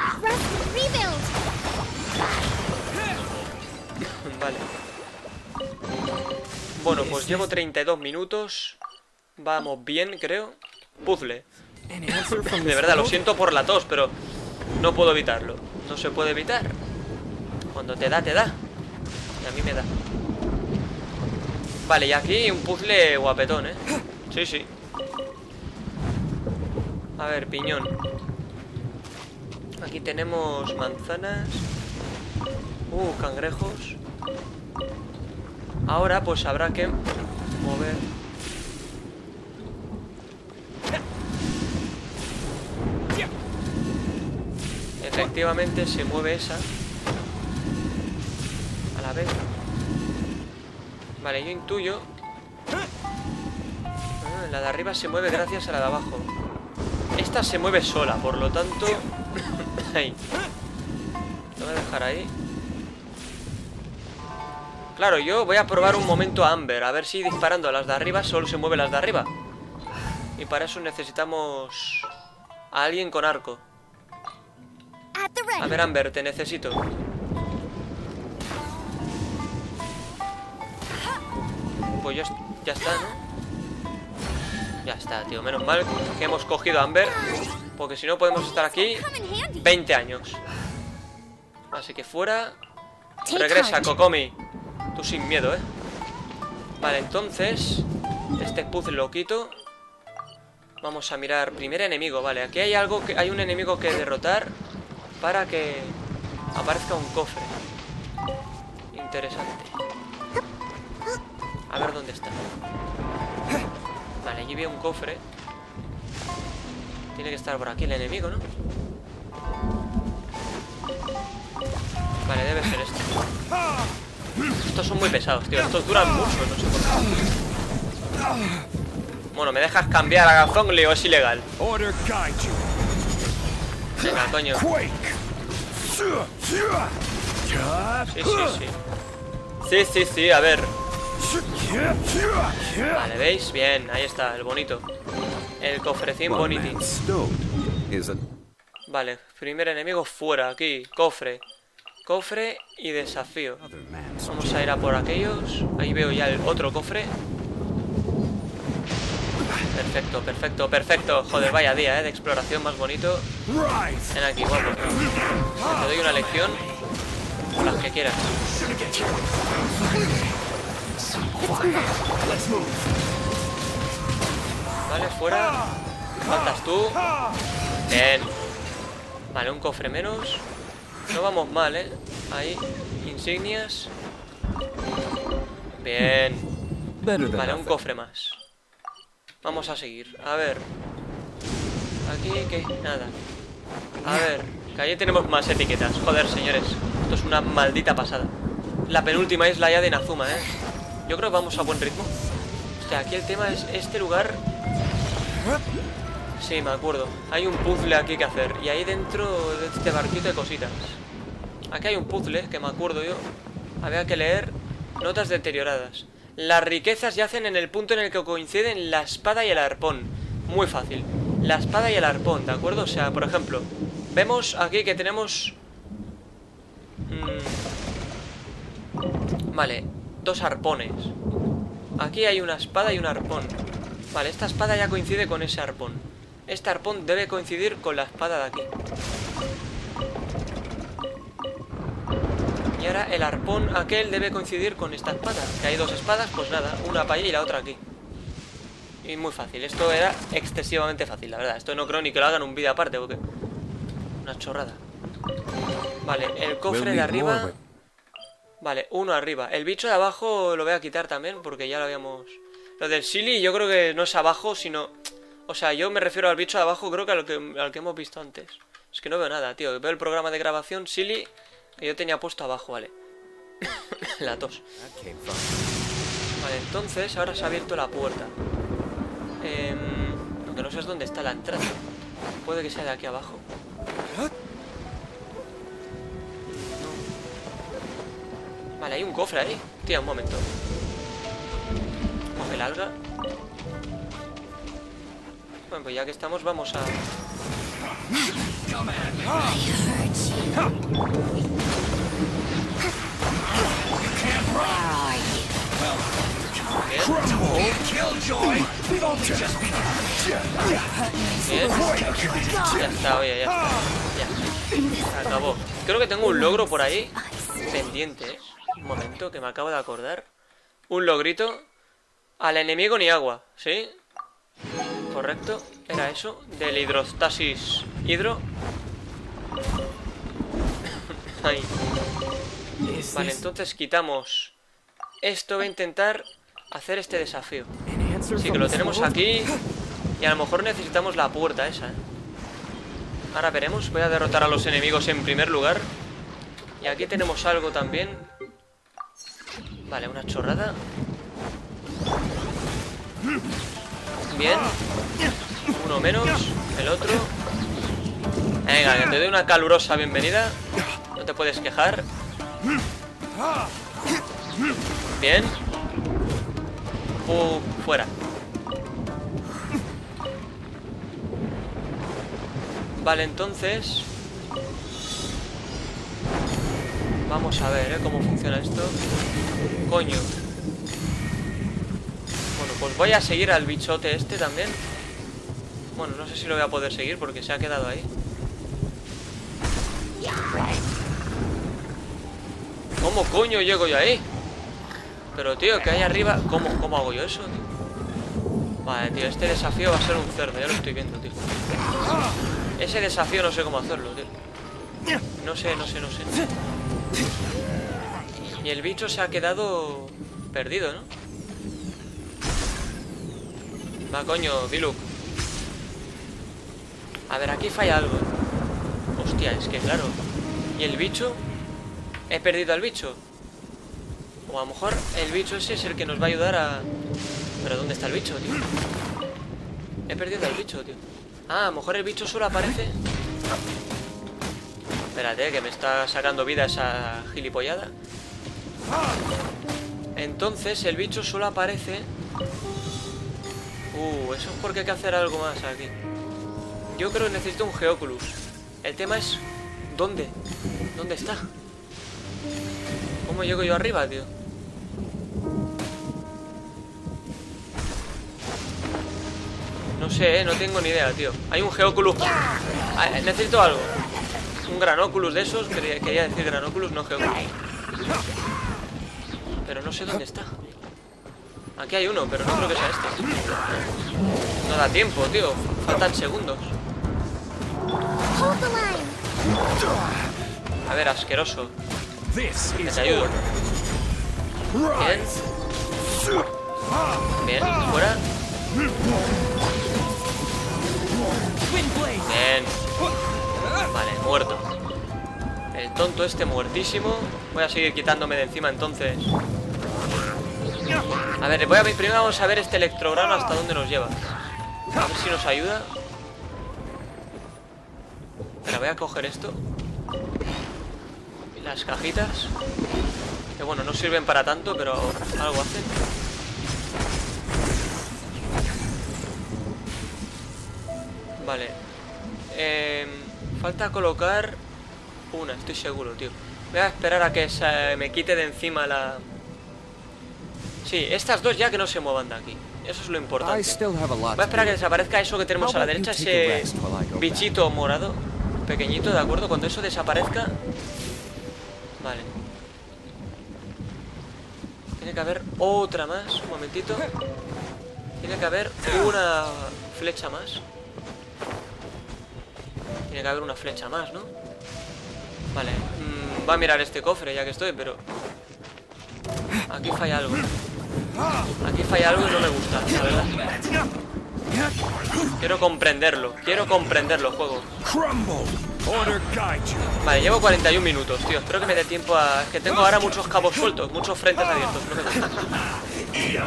Vale. Bueno, pues llevo treinta y dos minutos. Vamos bien, creo. Puzzle. De verdad, lo siento por la tos, pero no puedo evitarlo. No se puede evitar. Cuando te da, te da. Y a mí me da. Vale, y aquí un puzzle guapetón, ¿eh? Sí, sí. A ver, piñón. Aquí tenemos manzanas. Uh, cangrejos. Ahora pues habrá que mover. Efectivamente se mueve esa a la vez. Vale, yo intuyo. Ah, la de arriba se mueve gracias a la de abajo. Esta se mueve sola, por lo tanto... Ahí. Lo voy a dejar ahí. Claro, yo voy a probar un momento a Amber. A ver si disparando a las de arriba solo se mueven las de arriba. Y para eso necesitamos a alguien con arco. A ver, Amber, te necesito. Pues ya, ya está, ¿no? Ya está, tío. Menos mal que hemos cogido a Amber, porque si no podemos estar aquí veinte años. Así que fuera. Regresa, Kokomi. Tú sin miedo, ¿eh? Vale, entonces este puzzle lo quito. Vamos a mirar primer enemigo. Vale, aquí hay algo que hay un enemigo que derrotar para que aparezca un cofre. Interesante. A ver dónde está. Vale, allí veo un cofre. Tiene que estar por aquí el enemigo, ¿no? Vale, debe ser este. Estos son muy pesados, tío. Estos duran mucho, no sé por qué. Bueno, ¿me dejas cambiar a Gazongli o es ilegal? Venga, coño. Sí, sí, sí. Sí, sí, sí, a ver. Vale, ¿veis? Bien, ahí está, el bonito. El cofrecín boniti. Vale, primer enemigo fuera, aquí, cofre. Cofre y desafío. Vamos a ir a por aquellos. Ahí veo ya el otro cofre. Perfecto, perfecto, perfecto. Joder, vaya día, ¿eh? De exploración más bonito. Ven aquí, guapo. Te doy una lección. O las que quieras. Vale, fuera. Faltas tú. Bien. Vale, un cofre menos. No vamos mal, ¿eh? Ahí, insignias. Bien. Vale, un cofre más. Vamos a seguir. A ver. Aquí, ¿qué? Nada. A ver, que ahí tenemos más etiquetas. Joder, señores. Esto es una maldita pasada. La penúltima isla ya de Inazuma, ¿eh? Yo creo que vamos a buen ritmo. Hostia, aquí el tema es este lugar. Sí, me acuerdo. Hay un puzzle aquí que hacer. Y ahí dentro de este barquito de cositas. Aquí hay un puzzle que me acuerdo yo. Había que leer notas deterioradas. Las riquezas yacen en el punto en el que coinciden la espada y el arpón. Muy fácil. La espada y el arpón, ¿de acuerdo? O sea, por ejemplo, vemos aquí que tenemos... Mmm... Vale, dos arpones. Aquí hay una espada y un arpón. Vale, esta espada ya coincide con ese arpón. Este arpón debe coincidir con la espada de aquí. Y ahora el arpón aquel debe coincidir con esta espada. Que hay dos espadas, pues nada, una para allá y la otra aquí. Y muy fácil, esto era excesivamente fácil, la verdad. Esto no creo ni que lo hagan un vídeo aparte, porque... Una chorrada. Vale, el cofre de arriba... Vale, uno arriba. El bicho de abajo lo voy a quitar también, porque ya lo habíamos... Lo del Silly yo creo que no es abajo, sino... O sea, yo me refiero al bicho de abajo, creo que al que, al que hemos visto antes. Es que no veo nada, tío. Veo el programa de grabación Silly que yo tenía puesto abajo, vale. La tos. Vale, entonces ahora se ha abierto la puerta. Eh, lo que no sé es dónde está la entrada. Puede que sea de aquí abajo. No. Vale, hay un cofre ahí. Tío, un momento. Coge el alga. Bueno, pues ya que estamos, vamos a... Bien. Bien. Ya está, oye, ya está. Ya. Se acabó. Creo que tengo un logro por ahí pendiente, ¿eh? Un momento, que me acabo de acordar. Un logrito. Al enemigo ni agua, ¿sí? Correcto, era eso. Del hidrostasis hidro. Ahí. Vale, entonces quitamos esto. Voy a intentar hacer este desafío. Sí, que lo tenemos aquí. Y a lo mejor necesitamos la puerta esa, ¿eh? Ahora veremos, voy a derrotar a los enemigos en primer lugar. Y aquí tenemos algo también. Vale, una chorrada. Bien. Uno menos, el otro. Venga, que te doy una calurosa bienvenida. No te puedes quejar. Bien. Uh, fuera. Vale, entonces vamos a ver, ¿eh? Cómo funciona esto. Coño. Bueno, pues voy a seguir al bichote este también. Bueno, no sé si lo voy a poder seguir porque se ha quedado ahí. ¿Cómo coño llego yo ahí? Pero tío, que hay arriba... ¿Cómo, cómo hago yo eso, tío? Vale, tío, este desafío va a ser un cerdo. Ya lo estoy viendo, tío. Ese desafío no sé cómo hacerlo, tío. No sé, no sé, no sé. Y el bicho se ha quedado perdido, ¿no? Va, coño, Diluc. A ver, aquí falla algo. Hostia, es que claro. ¿Y el bicho? He perdido al bicho. O a lo mejor el bicho ese es el que nos va a ayudar a... ¿Pero dónde está el bicho, tío? He perdido al bicho, tío. Ah, a lo mejor el bicho solo aparece... Espérate, que me está sacando vida esa gilipollada. Entonces el bicho solo aparece... Uh, eso es porque hay que hacer algo más aquí. Yo creo que necesito un Geoculus. El tema es... ¿Dónde? ¿Dónde está? ¿Cómo llego yo arriba, tío? No sé, ¿eh? No tengo ni idea, tío. Hay un Geoculus. Ah, necesito algo. Un Granoculus de esos. Quería, quería decir Granoculus, no Geoculus. Pero no sé dónde está. Aquí hay uno, pero no creo que sea este. No da tiempo, tío. Faltan segundos. A ver, asqueroso. Que te ayudo. Bien. Bien, fuera. Bien. Vale, muerto. El tonto este muertísimo. Voy a seguir quitándome de encima entonces. A ver, voy a, primero vamos a ver este electrograno hasta dónde nos lleva. A ver si nos ayuda. Espera, voy a coger esto. Y las cajitas. Que bueno, no sirven para tanto, pero algo hacen. Vale. Eh, falta colocar una, estoy seguro, tío. Voy a esperar a que se me quite de encima la... Sí, estas dos ya que no se muevan de aquí. Eso es lo importante. Voy a esperar a que desaparezca eso que tenemos a la derecha. Ese bichito morado pequeñito, ¿de acuerdo? Cuando eso desaparezca... Vale. Tiene que haber otra más. Un momentito. Tiene que haber una flecha más. Tiene que haber una flecha más, ¿no? Vale. Mm, voy a mirar este cofre ya que estoy, pero... Aquí falla algo. Aquí falla algo y no me gusta, la verdad. Quiero comprenderlo. Quiero comprenderlo, juego. Vale, llevo cuarenta y un minutos, tío. Espero que me dé tiempo a... Es que tengo ahora muchos cabos sueltos, muchos frentes abiertos. Creo que...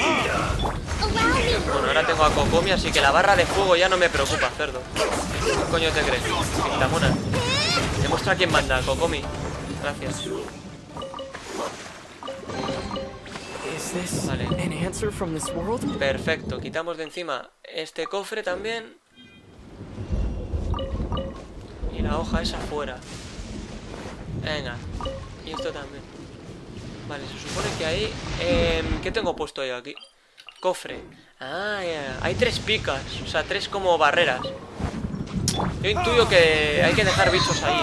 Bueno, ahora tengo a Kokomi, así que la barra de fuego ya no me preocupa, cerdo. ¿Qué coño te crees? Pintamona. Demuestra quién manda, Kokomi. Gracias. Vale. Perfecto, quitamos de encima este cofre también. Y la hoja esa fuera. Venga. Y esto también. Vale, se supone que ahí... Eh, ¿qué tengo puesto yo aquí? Cofre. Ah, yeah. Hay tres picas. O sea, tres como barreras. Yo intuyo que hay que dejar bichos ahí.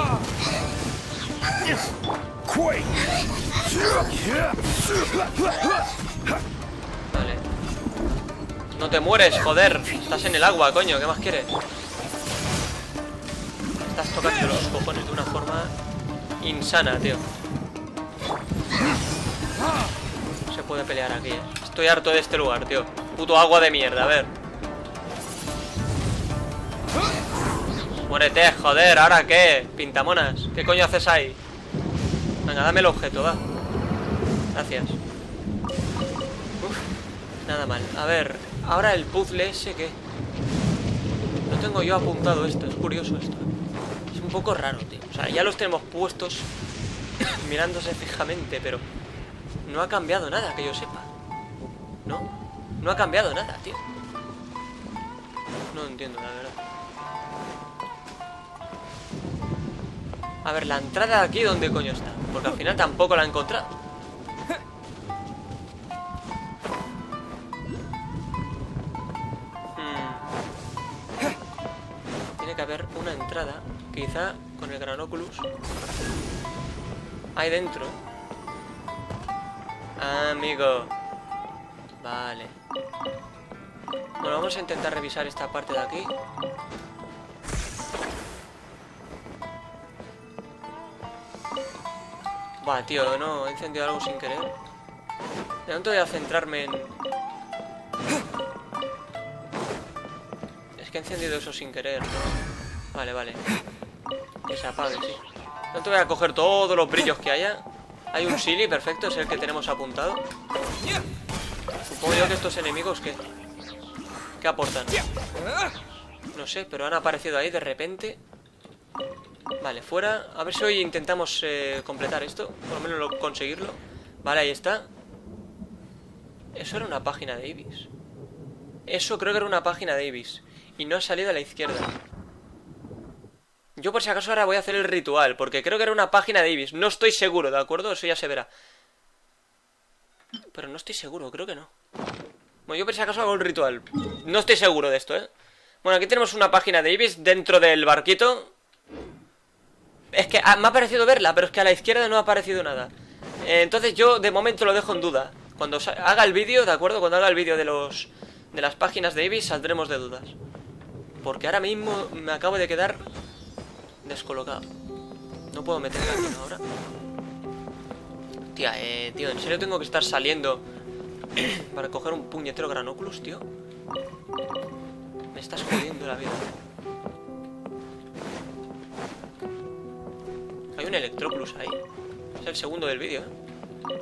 Vale. No te mueres, joder. Estás en el agua, coño. ¿Qué más quieres? Estás tocando los cojones de una forma insana, tío. No se puede pelear aquí, ¿eh? Estoy harto de este lugar, tío. Puto agua de mierda, a ver. Muérete, joder, ¿ahora qué? Pintamonas, ¿qué coño haces ahí? Venga, dame el objeto, va. Gracias. Uf, nada mal. A ver, ahora el puzzle ese, ¿qué? No tengo yo apuntado esto, es curioso esto. Es un poco raro, tío. O sea, ya los tenemos puestos mirándose fijamente, pero no ha cambiado nada, que yo sepa. ¿No? No ha cambiado nada, tío. No entiendo, la verdad. A ver, la entrada de aquí, ¿dónde coño está? Porque al final tampoco la he encontrado. Hmm. Tiene que haber una entrada. Quizá con el Granoculus. Ahí dentro. Ah, amigo. Vale. Bueno, vamos a intentar revisar esta parte de aquí. Va, tío, no, he encendido algo sin querer. De momento voy a centrarme en... Es que he encendido eso sin querer, ¿no? Vale, vale. Que se apague, sí. De momento voy a coger todos los brillos que haya. Hay un Silly, perfecto, es el que tenemos apuntado. Supongo yo que estos enemigos, ¿qué? ¿Qué aportan? No sé, pero han aparecido ahí de repente. Vale, fuera. A ver si hoy intentamos eh, completar esto. Por lo menos lo, conseguirlo. Vale, ahí está. Eso era una página de Ibis. Eso creo que era una página de Ibis. Y no ha salido a la izquierda. Yo por si acaso ahora voy a hacer el ritual, porque creo que era una página de Ibis. No estoy seguro, ¿de acuerdo? Eso ya se verá. Pero no estoy seguro, creo que no. Bueno, yo por si acaso hago el ritual. No estoy seguro de esto, ¿eh? Bueno, aquí tenemos una página de Ibis dentro del barquito. Es que ah, me ha parecido verla, pero es que a la izquierda no ha aparecido nada. eh, Entonces yo de momento lo dejo en duda. Cuando haga el vídeo, ¿de acuerdo? Cuando haga el vídeo de los de las páginas de Ibis saldremos de dudas. Porque ahora mismo me acabo de quedar descolocado. No puedo meterme aquí, ¿no? Ahora. Tía, eh, tío, ¿en serio tengo que estar saliendo para coger un puñetero Granoculus, tío? Me estás jodiendo la vida. Hay un Electroculus ahí. Es el segundo del vídeo, ¿eh?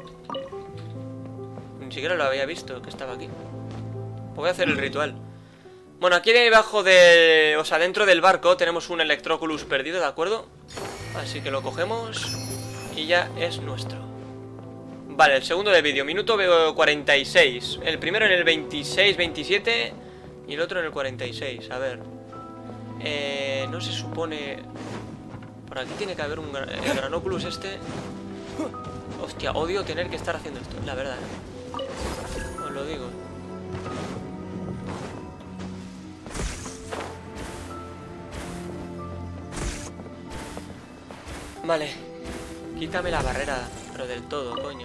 Ni siquiera lo había visto que estaba aquí. Voy a hacer el ritual. Bueno, aquí debajo de... O sea, dentro del barco tenemos un Electroculus perdido, ¿de acuerdo? Así que lo cogemos y ya es nuestro. Vale, el segundo del vídeo. Minuto cuarenta y seis. El primero en el veintiséis, veintisiete y el otro en el cuarenta y seis. A ver. Eh, no se supone... Por aquí tiene que haber un gran... el Granoculus este. Hostia, odio tener que estar haciendo esto, la verdad, ¿eh? Os lo digo. Vale. Quítame la barrera, pero del todo, coño.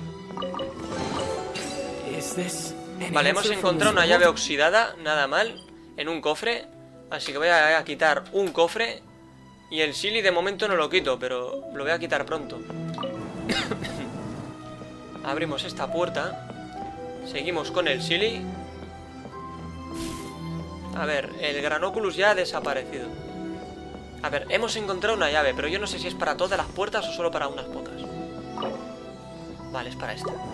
Vale, hemos encontrado una llave oxidada, nada mal, en un cofre. Así que voy a quitar un cofre. Y el Silly de momento no lo quito, pero lo voy a quitar pronto. Abrimos esta puerta. Seguimos con el Silly. A ver, el Granoculus ya ha desaparecido. A ver, hemos encontrado una llave, pero yo no sé si es para todas las puertas o solo para unas pocas. Vale, es para esta.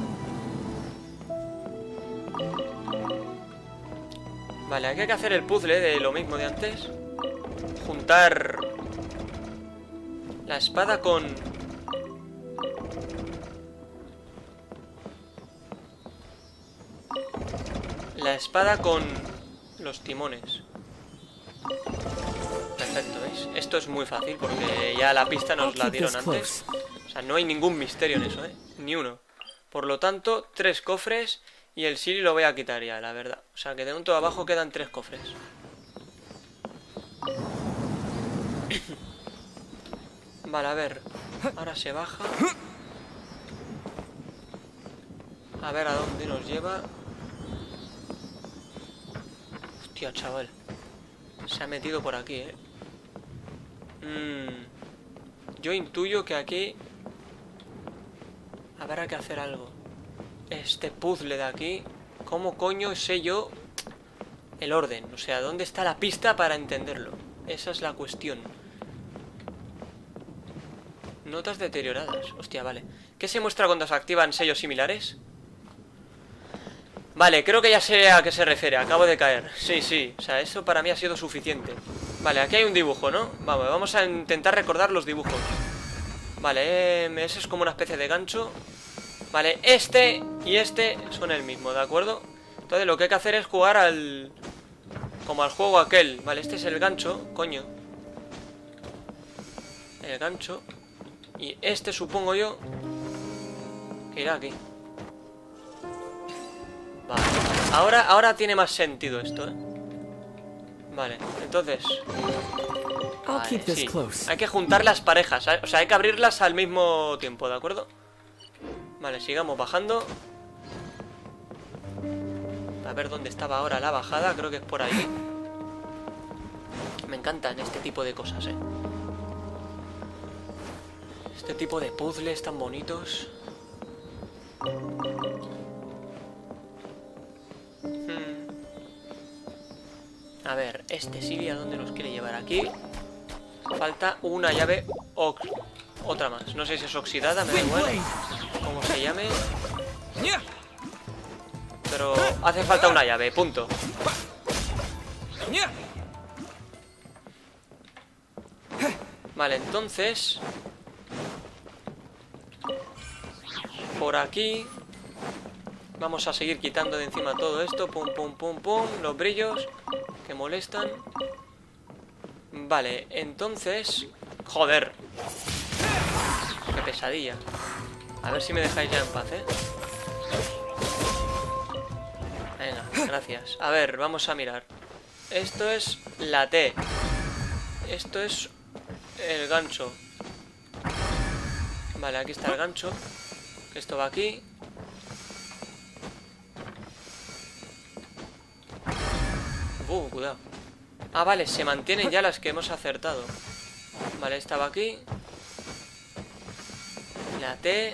Vale, aquí hay que hacer el puzzle de lo mismo de antes. Juntar la espada con... La espada con los timones. Perfecto, ¿veis? Esto es muy fácil porque ya la pista nos la dieron antes. O sea, no hay ningún misterio en eso, ¿eh? Ni uno. Por lo tanto, tres cofres y el Silly lo voy a quitar ya, la verdad. O sea, que de un todo abajo quedan tres cofres. Vale, a ver. Ahora se baja. A ver a dónde nos lleva. Hostia, chaval. Se ha metido por aquí, eh. Mm. Yo intuyo que aquí habrá que hacer algo. Este puzzle de aquí. ¿Cómo coño sé yo el orden? O sea, ¿dónde está la pista para entenderlo? Esa es la cuestión. Notas deterioradas. Hostia, vale. ¿Qué se muestra cuando se activan sellos similares? Vale, creo que ya sé a qué se refiere. Acabo de caer. Sí, sí. O sea, eso para mí ha sido suficiente. Vale, aquí hay un dibujo, ¿no? Vamos, vamos a intentar recordar los dibujos. Vale, eh, ese es como una especie de gancho. Vale, este y este son el mismo, ¿de acuerdo? Entonces lo que hay que hacer es jugar al... como al juego aquel. Vale, este es el gancho, coño. El gancho. Y este supongo yo que irá aquí. Vale, ahora, ahora tiene más sentido esto, ¿eh? Vale, entonces vale, sí. Hay que juntar las parejas, ¿eh? O sea, hay que abrirlas al mismo tiempo, ¿de acuerdo? Vale, sigamos bajando. A ver dónde estaba ahora la bajada. Creo que es por ahí. Me encantan este tipo de cosas, ¿eh? Este tipo de puzzles tan bonitos. Hmm. A ver, este Silly, ¿a dónde nos quiere llevar? Aquí. Falta una llave o otra más. No sé si es oxidada, me da igual cómo se llame. Pero hace falta una llave, punto. Vale, entonces por aquí vamos a seguir quitando de encima todo esto. Pum, pum, pum, pum. Los brillos que molestan. Vale, entonces... Joder. Qué pesadilla. A ver si me dejáis ya en paz, ¿eh? gracias. A ver, vamos a mirar. Esto es la T. Esto es el gancho. Vale, aquí está el gancho. Esto va aquí. Uh, cuidado. Ah, vale, se mantienen ya las que hemos acertado. Vale, esta va aquí. La T.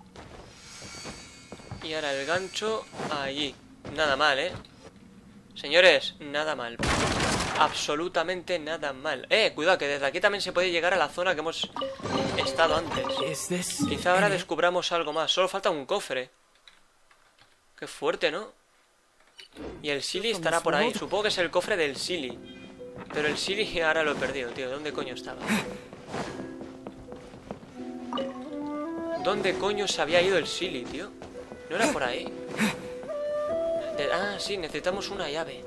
Y ahora el gancho allí. Nada mal, ¿eh? Señores, nada mal. Absolutamente nada mal. Eh, cuidado, que desde aquí también se puede llegar a la zona que hemos estado antes. Quizá ahora descubramos algo más. Solo falta un cofre. Qué fuerte, ¿no? Y el Silly estará por ahí. Supongo que es el cofre del Silly. Pero el Silly ahora lo he perdido, tío. ¿Dónde coño estaba? ¿Dónde coño se había ido el Silly, tío? ¿No era por ahí? De... Ah, sí, necesitamos una llave.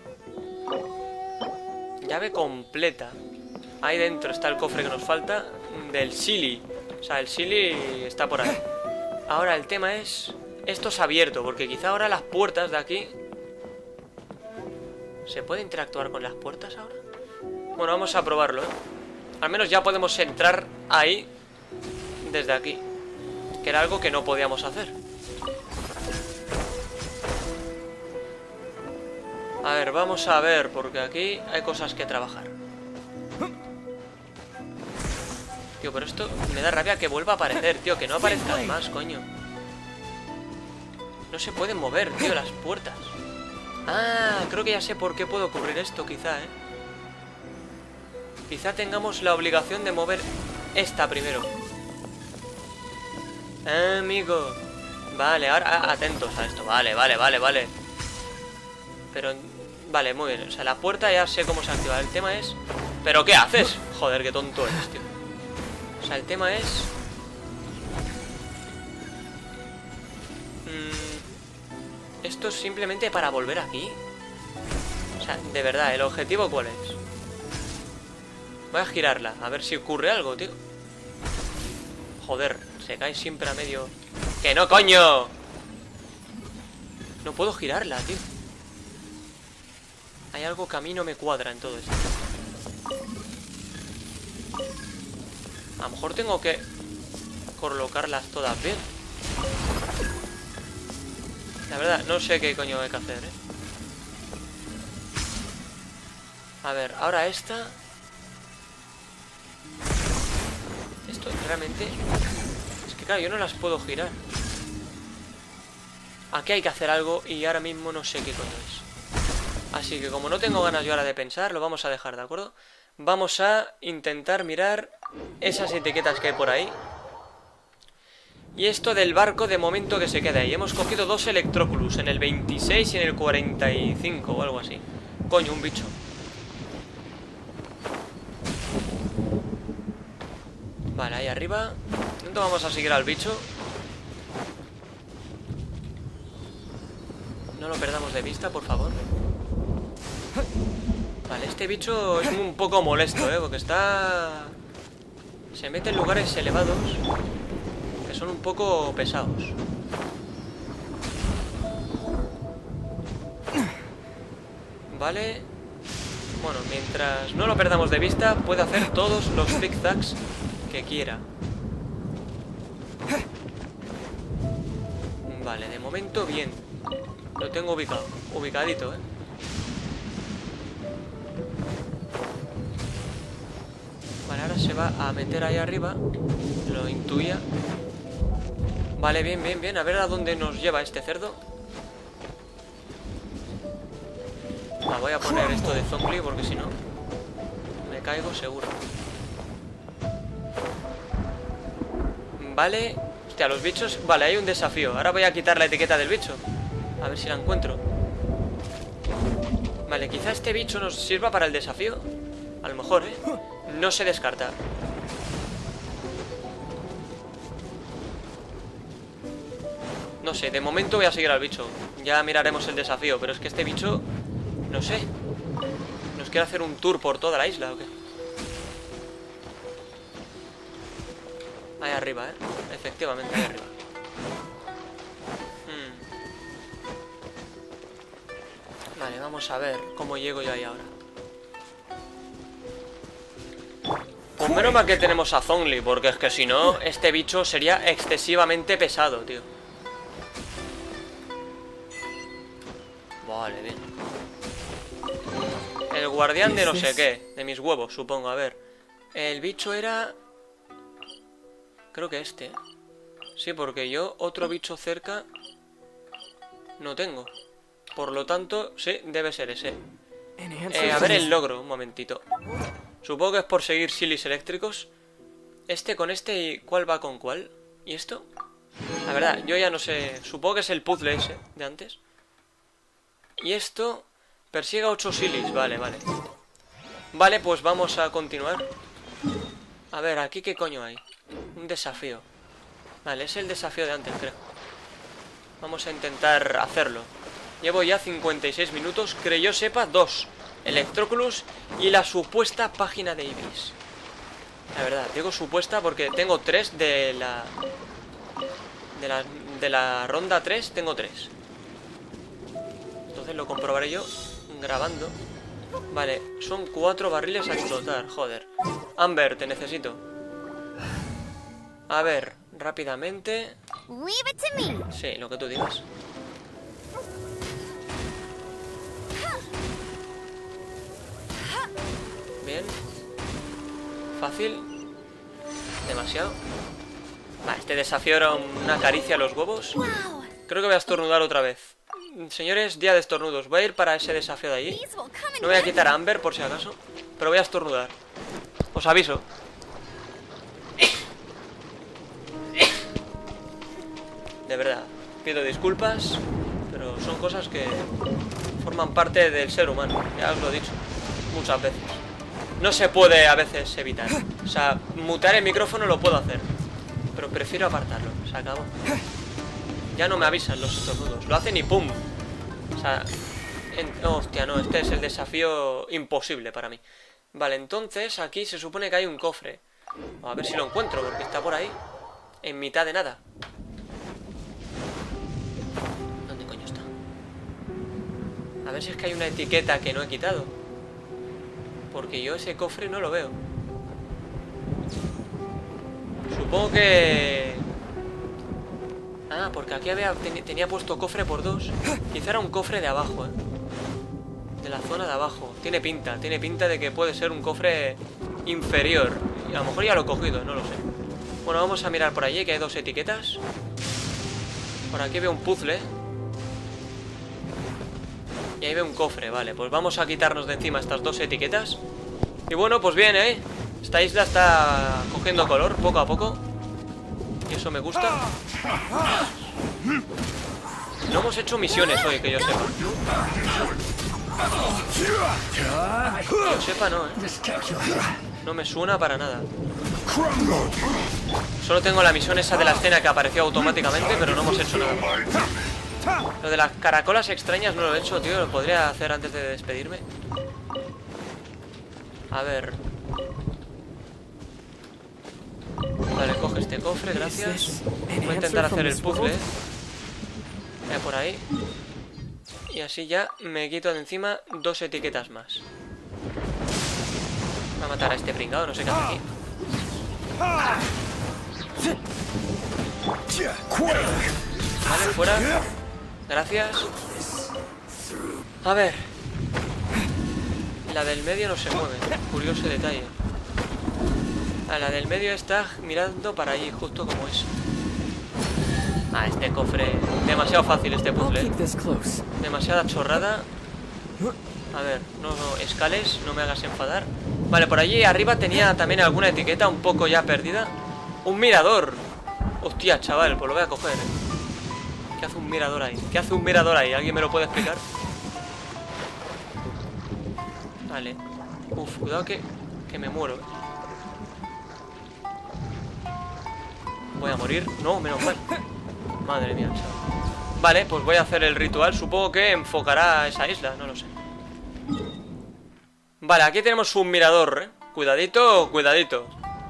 Llave completa. Ahí dentro está el cofre que nos falta del Silly. O sea, el Silly está por ahí. Ahora el tema es... Esto es abierto, porque quizá ahora las puertas de aquí... ¿Se puede interactuar con las puertas ahora? Bueno, vamos a probarlo, ¿eh? Al menos ya podemos entrar ahí desde aquí, que era algo que no podíamos hacer. A ver, vamos a ver, porque aquí hay cosas que trabajar. Tío, pero esto me da rabia que vuelva a aparecer, tío. Que no aparezcan más, coño. No se pueden mover, tío, las puertas. Ah, creo que ya sé por qué puede ocurrir esto, quizá, ¿eh? Quizá tengamos la obligación de mover esta primero. Ah, amigo. Vale, ahora atentos a esto. Vale, vale, vale, vale. Pero, vale, muy bien. O sea, la puerta ya sé cómo se activa. El tema es... ¿Pero qué haces? Joder, qué tonto eres, tío. O sea, el tema es... Mm, esto es simplemente para volver aquí. O sea, de verdad, ¿el objetivo cuál es? Voy a girarla, a ver si ocurre algo, tío. Joder, se cae siempre a medio... ¡Que no, coño! No puedo girarla, tío. Hay algo que a mí no me cuadra en todo esto. A lo mejor tengo que colocarlas todas bien. La verdad, no sé qué coño hay que hacer, ¿eh? A ver, ahora esta... Esto realmente... Es que claro, yo no las puedo girar. Aquí hay que hacer algo y ahora mismo no sé qué coño es. Así que como no tengo ganas yo ahora de pensar, lo vamos a dejar, ¿de acuerdo? Vamos a intentar mirar esas etiquetas que hay por ahí. Y esto del barco de momento que se queda ahí. Hemos cogido dos Electroculus, en el veintiséis y en el cuarenta y cinco o algo así. Coño, un bicho. Vale, ahí arriba. ¿Dónde vamos a seguir al bicho? No lo perdamos de vista, por favor. Vale, este bicho es un poco molesto, ¿eh? Porque está... Se mete en lugares elevados que son un poco pesados. Vale. Bueno, mientras no lo perdamos de vista, puede hacer todos los zigzags que quiera. Vale, de momento bien. Lo tengo ubicado, ubicadito, ¿eh? Vale, ahora se va a meter ahí arriba. Lo intuía. Vale, bien, bien, bien. A ver a dónde nos lleva este cerdo. Ah, voy a poner esto de zombie porque si no me caigo seguro. Vale. Hostia, los bichos... Vale, hay un desafío. Ahora voy a quitar la etiqueta del bicho. A ver si la encuentro. Vale, quizá este bicho nos sirva para el desafío. A lo mejor, ¿eh? No se descarta. No sé, de momento voy a seguir al bicho. Ya miraremos el desafío, pero es que este bicho... No sé. ¿Nos quiere hacer un tour por toda la isla o qué? Ahí arriba, ¿eh? Efectivamente, ahí arriba. Vale, vamos a ver cómo llego yo ahí ahora. Pues menos mal que tenemos a Zhongli, porque es que si no, este bicho sería excesivamente pesado, tío. Vale, bien. El guardián de no sé qué, de mis huevos, supongo. A ver, el bicho era... creo que este. Sí, porque yo otro bicho cerca no tengo. Por lo tanto, sí, debe ser ese. Eh, a ver el logro, un momentito. Supongo que es por seguir silis eléctricos. Este con este y cuál va con cuál. ¿Y esto? La verdad, yo ya no sé. Supongo que es el puzzle ese de antes. Y esto... persiga ocho silis, vale, vale. Vale, pues vamos a continuar. A ver, aquí qué coño hay. Un desafío. Vale, es el desafío de antes, creo. Vamos a intentar hacerlo. Llevo ya cincuenta y seis minutos. Que yo sepa, dos Electroculus y la supuesta página de Ibis. La verdad, digo supuesta porque tengo tres de la... De la, de la ronda tres, tengo tres. Entonces lo comprobaré yo grabando. Vale, son cuatro barriles a explotar, joder. Amber, te necesito. A ver, rápidamente. Sí, lo que tú digas. Bien. Fácil. Demasiado. Va, este desafío era una caricia a los huevos. Creo que voy a estornudar otra vez. Señores, día de estornudos. Voy a ir para ese desafío de allí. No voy a quitar a Amber por si acaso, pero voy a estornudar. Os aviso. De verdad, pido disculpas, pero son cosas que forman parte del ser humano. Ya os lo he dicho muchas veces. No se puede a veces evitar. O sea, mutear el micrófono lo puedo hacer, pero prefiero apartarlo. Se acabó. Ya no me avisan los estornudos. Lo hacen y ¡pum! O sea... En... Oh, hostia, no. Este es el desafío imposible para mí. Vale, entonces aquí se supone que hay un cofre. A ver si lo encuentro, porque está por ahí. En mitad de nada. ¿Dónde coño está? A ver si es que hay una etiqueta que no he quitado. Porque yo ese cofre no lo veo. Supongo que... Ah, porque aquí había, ten, tenía puesto cofre por dos. Quizá era un cofre de abajo, ¿eh? De la zona de abajo. Tiene pinta, tiene pinta de que puede ser un cofre inferior. Y a lo mejor ya lo he cogido, no lo sé. Bueno, vamos a mirar por allí, que hay dos etiquetas. Por aquí veo un puzzle. Y ahí veo un cofre, vale. Pues vamos a quitarnos de encima estas dos etiquetas. Y bueno, pues bien, ¿eh? Esta isla está cogiendo color poco a poco. Y eso me gusta. No hemos hecho misiones hoy, que yo sepa. Que yo sepa, no, ¿eh? No me suena para nada. Solo tengo la misión esa de la escena que apareció automáticamente, pero no hemos hecho nada. Lo de las caracolas extrañas no lo he hecho, tío. Lo podría hacer antes de despedirme. A ver. Vale, coge este cofre, gracias. Voy a intentar hacer el puzzle. Ya por ahí. Y así ya me quito de encima dos etiquetas más. Voy a matar a este pringado, no sé qué hace aquí. Vale, fuera. Gracias. A ver. La del medio no se mueve. Curioso detalle. A la del medio está mirando para allí, justo como es. Ah, este cofre. Demasiado fácil este puzzle. Demasiada chorrada. A ver, no, no escales, no me hagas enfadar. Vale, por allí arriba tenía también alguna etiqueta un poco ya perdida. Un mirador. Hostia, chaval, pues lo voy a coger. ¿Qué hace un mirador ahí? ¿Qué hace un mirador ahí? ¿Alguien me lo puede explicar? Vale. Uf, cuidado que, que me muero. Voy a morir. No, menos mal. Madre mía, chaval. Vale, pues voy a hacer el ritual. Supongo que enfocará esa isla, no lo sé. Vale, aquí tenemos un mirador, ¿eh? Cuidadito, cuidadito.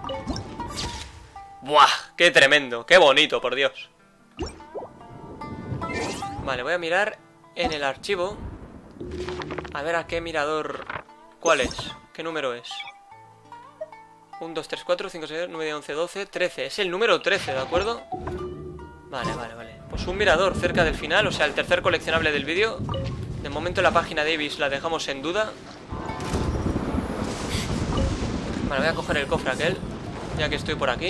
¡Buah! ¡Qué tremendo! ¡Qué bonito, por Dios! Vale, voy a mirar en el archivo. A ver a qué mirador... ¿Cuál es? ¿Qué número es? uno, dos, tres, cuatro, cinco, seis, nueve, once, doce, trece. Es el número trece, ¿de acuerdo? Vale, vale, vale. Pues un mirador cerca del final, o sea, el tercer coleccionable del vídeo. De momento la página Davis la dejamos en duda. Vale, voy a coger el cofre aquel, ya que estoy por aquí.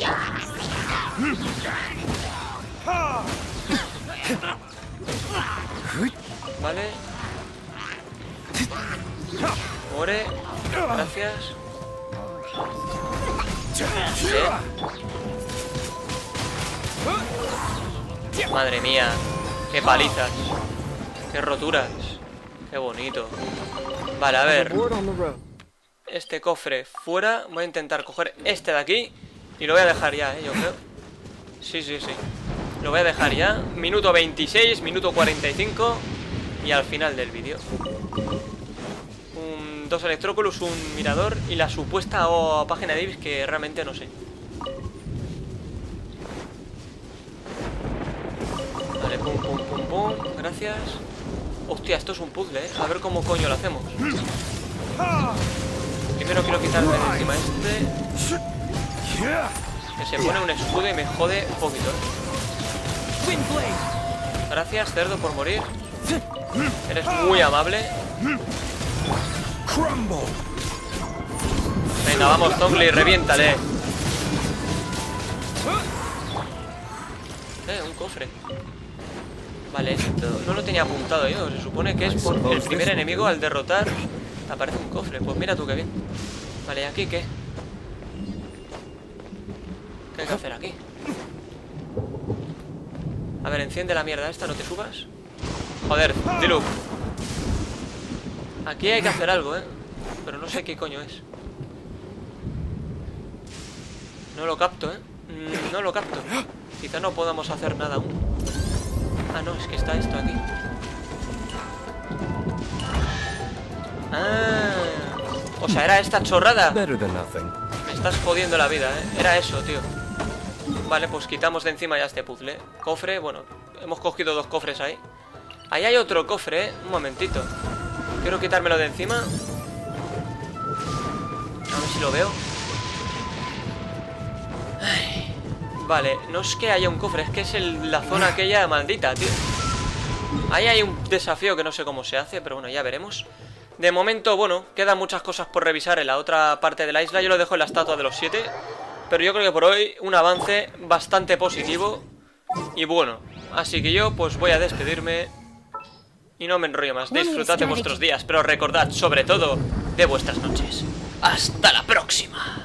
Vale. Muere. Gracias. Bien. Madre mía. Qué palizas. Qué roturas. Qué bonito. Vale, a ver. Este cofre fuera. Voy a intentar coger este de aquí. Y lo voy a dejar ya, eh, yo creo. Sí, sí, sí. Lo voy a dejar ya. Minuto veintiséis, minuto cuarenta y cinco. Y al final del vídeo. Un, dos electróculos, un mirador. Y la supuesta oh, página de Davis que realmente no sé. Vale, pum, pum, pum, pum. Gracias. Hostia, esto es un puzzle, ¿eh? A ver cómo coño lo hacemos. Primero quiero quitarme de encima este. Que se pone un escudo y me jode un poquito, ¿eh? Gracias, cerdo, por morir. Eres muy amable. Venga, vamos, Zongli, reviéntale. Eh, un cofre. Vale, esto no lo tenía apuntado yo. Se supone que es por el primer enemigo al derrotar aparece un cofre. Pues mira tú qué bien. Vale, ¿y aquí qué? ¿Qué hay que hacer aquí? A ver, enciende la mierda esta, no te subas. Joder, Diluc. Aquí hay que hacer algo, ¿eh? Pero no sé qué coño es. No lo capto, ¿eh? Mm, no lo capto. Quizá no podamos hacer nada aún. Ah, no, es que está esto aquí. Ah. O sea, era esta chorrada. Better than nothing. Me estás jodiendo la vida, ¿eh? Era eso, tío. Vale, pues quitamos de encima ya este puzzle. Cofre, bueno, hemos cogido dos cofres ahí. Ahí hay otro cofre, ¿eh? Un momentito. Quiero quitármelo de encima. A ver si lo veo. Ay. Vale, no es que haya un cofre, es que es el, la zona aquella maldita, tío. Ahí hay un desafío que no sé cómo se hace, pero bueno, ya veremos. De momento, bueno, quedan muchas cosas por revisar en la otra parte de la isla. Yo lo dejo en la estatua de los siete. Pero yo creo que por hoy un avance bastante positivo y bueno. Así que yo pues voy a despedirme y no me enrollo más. Disfrutad de vuestros días, pero recordad sobre todo de vuestras noches. ¡Hasta la próxima!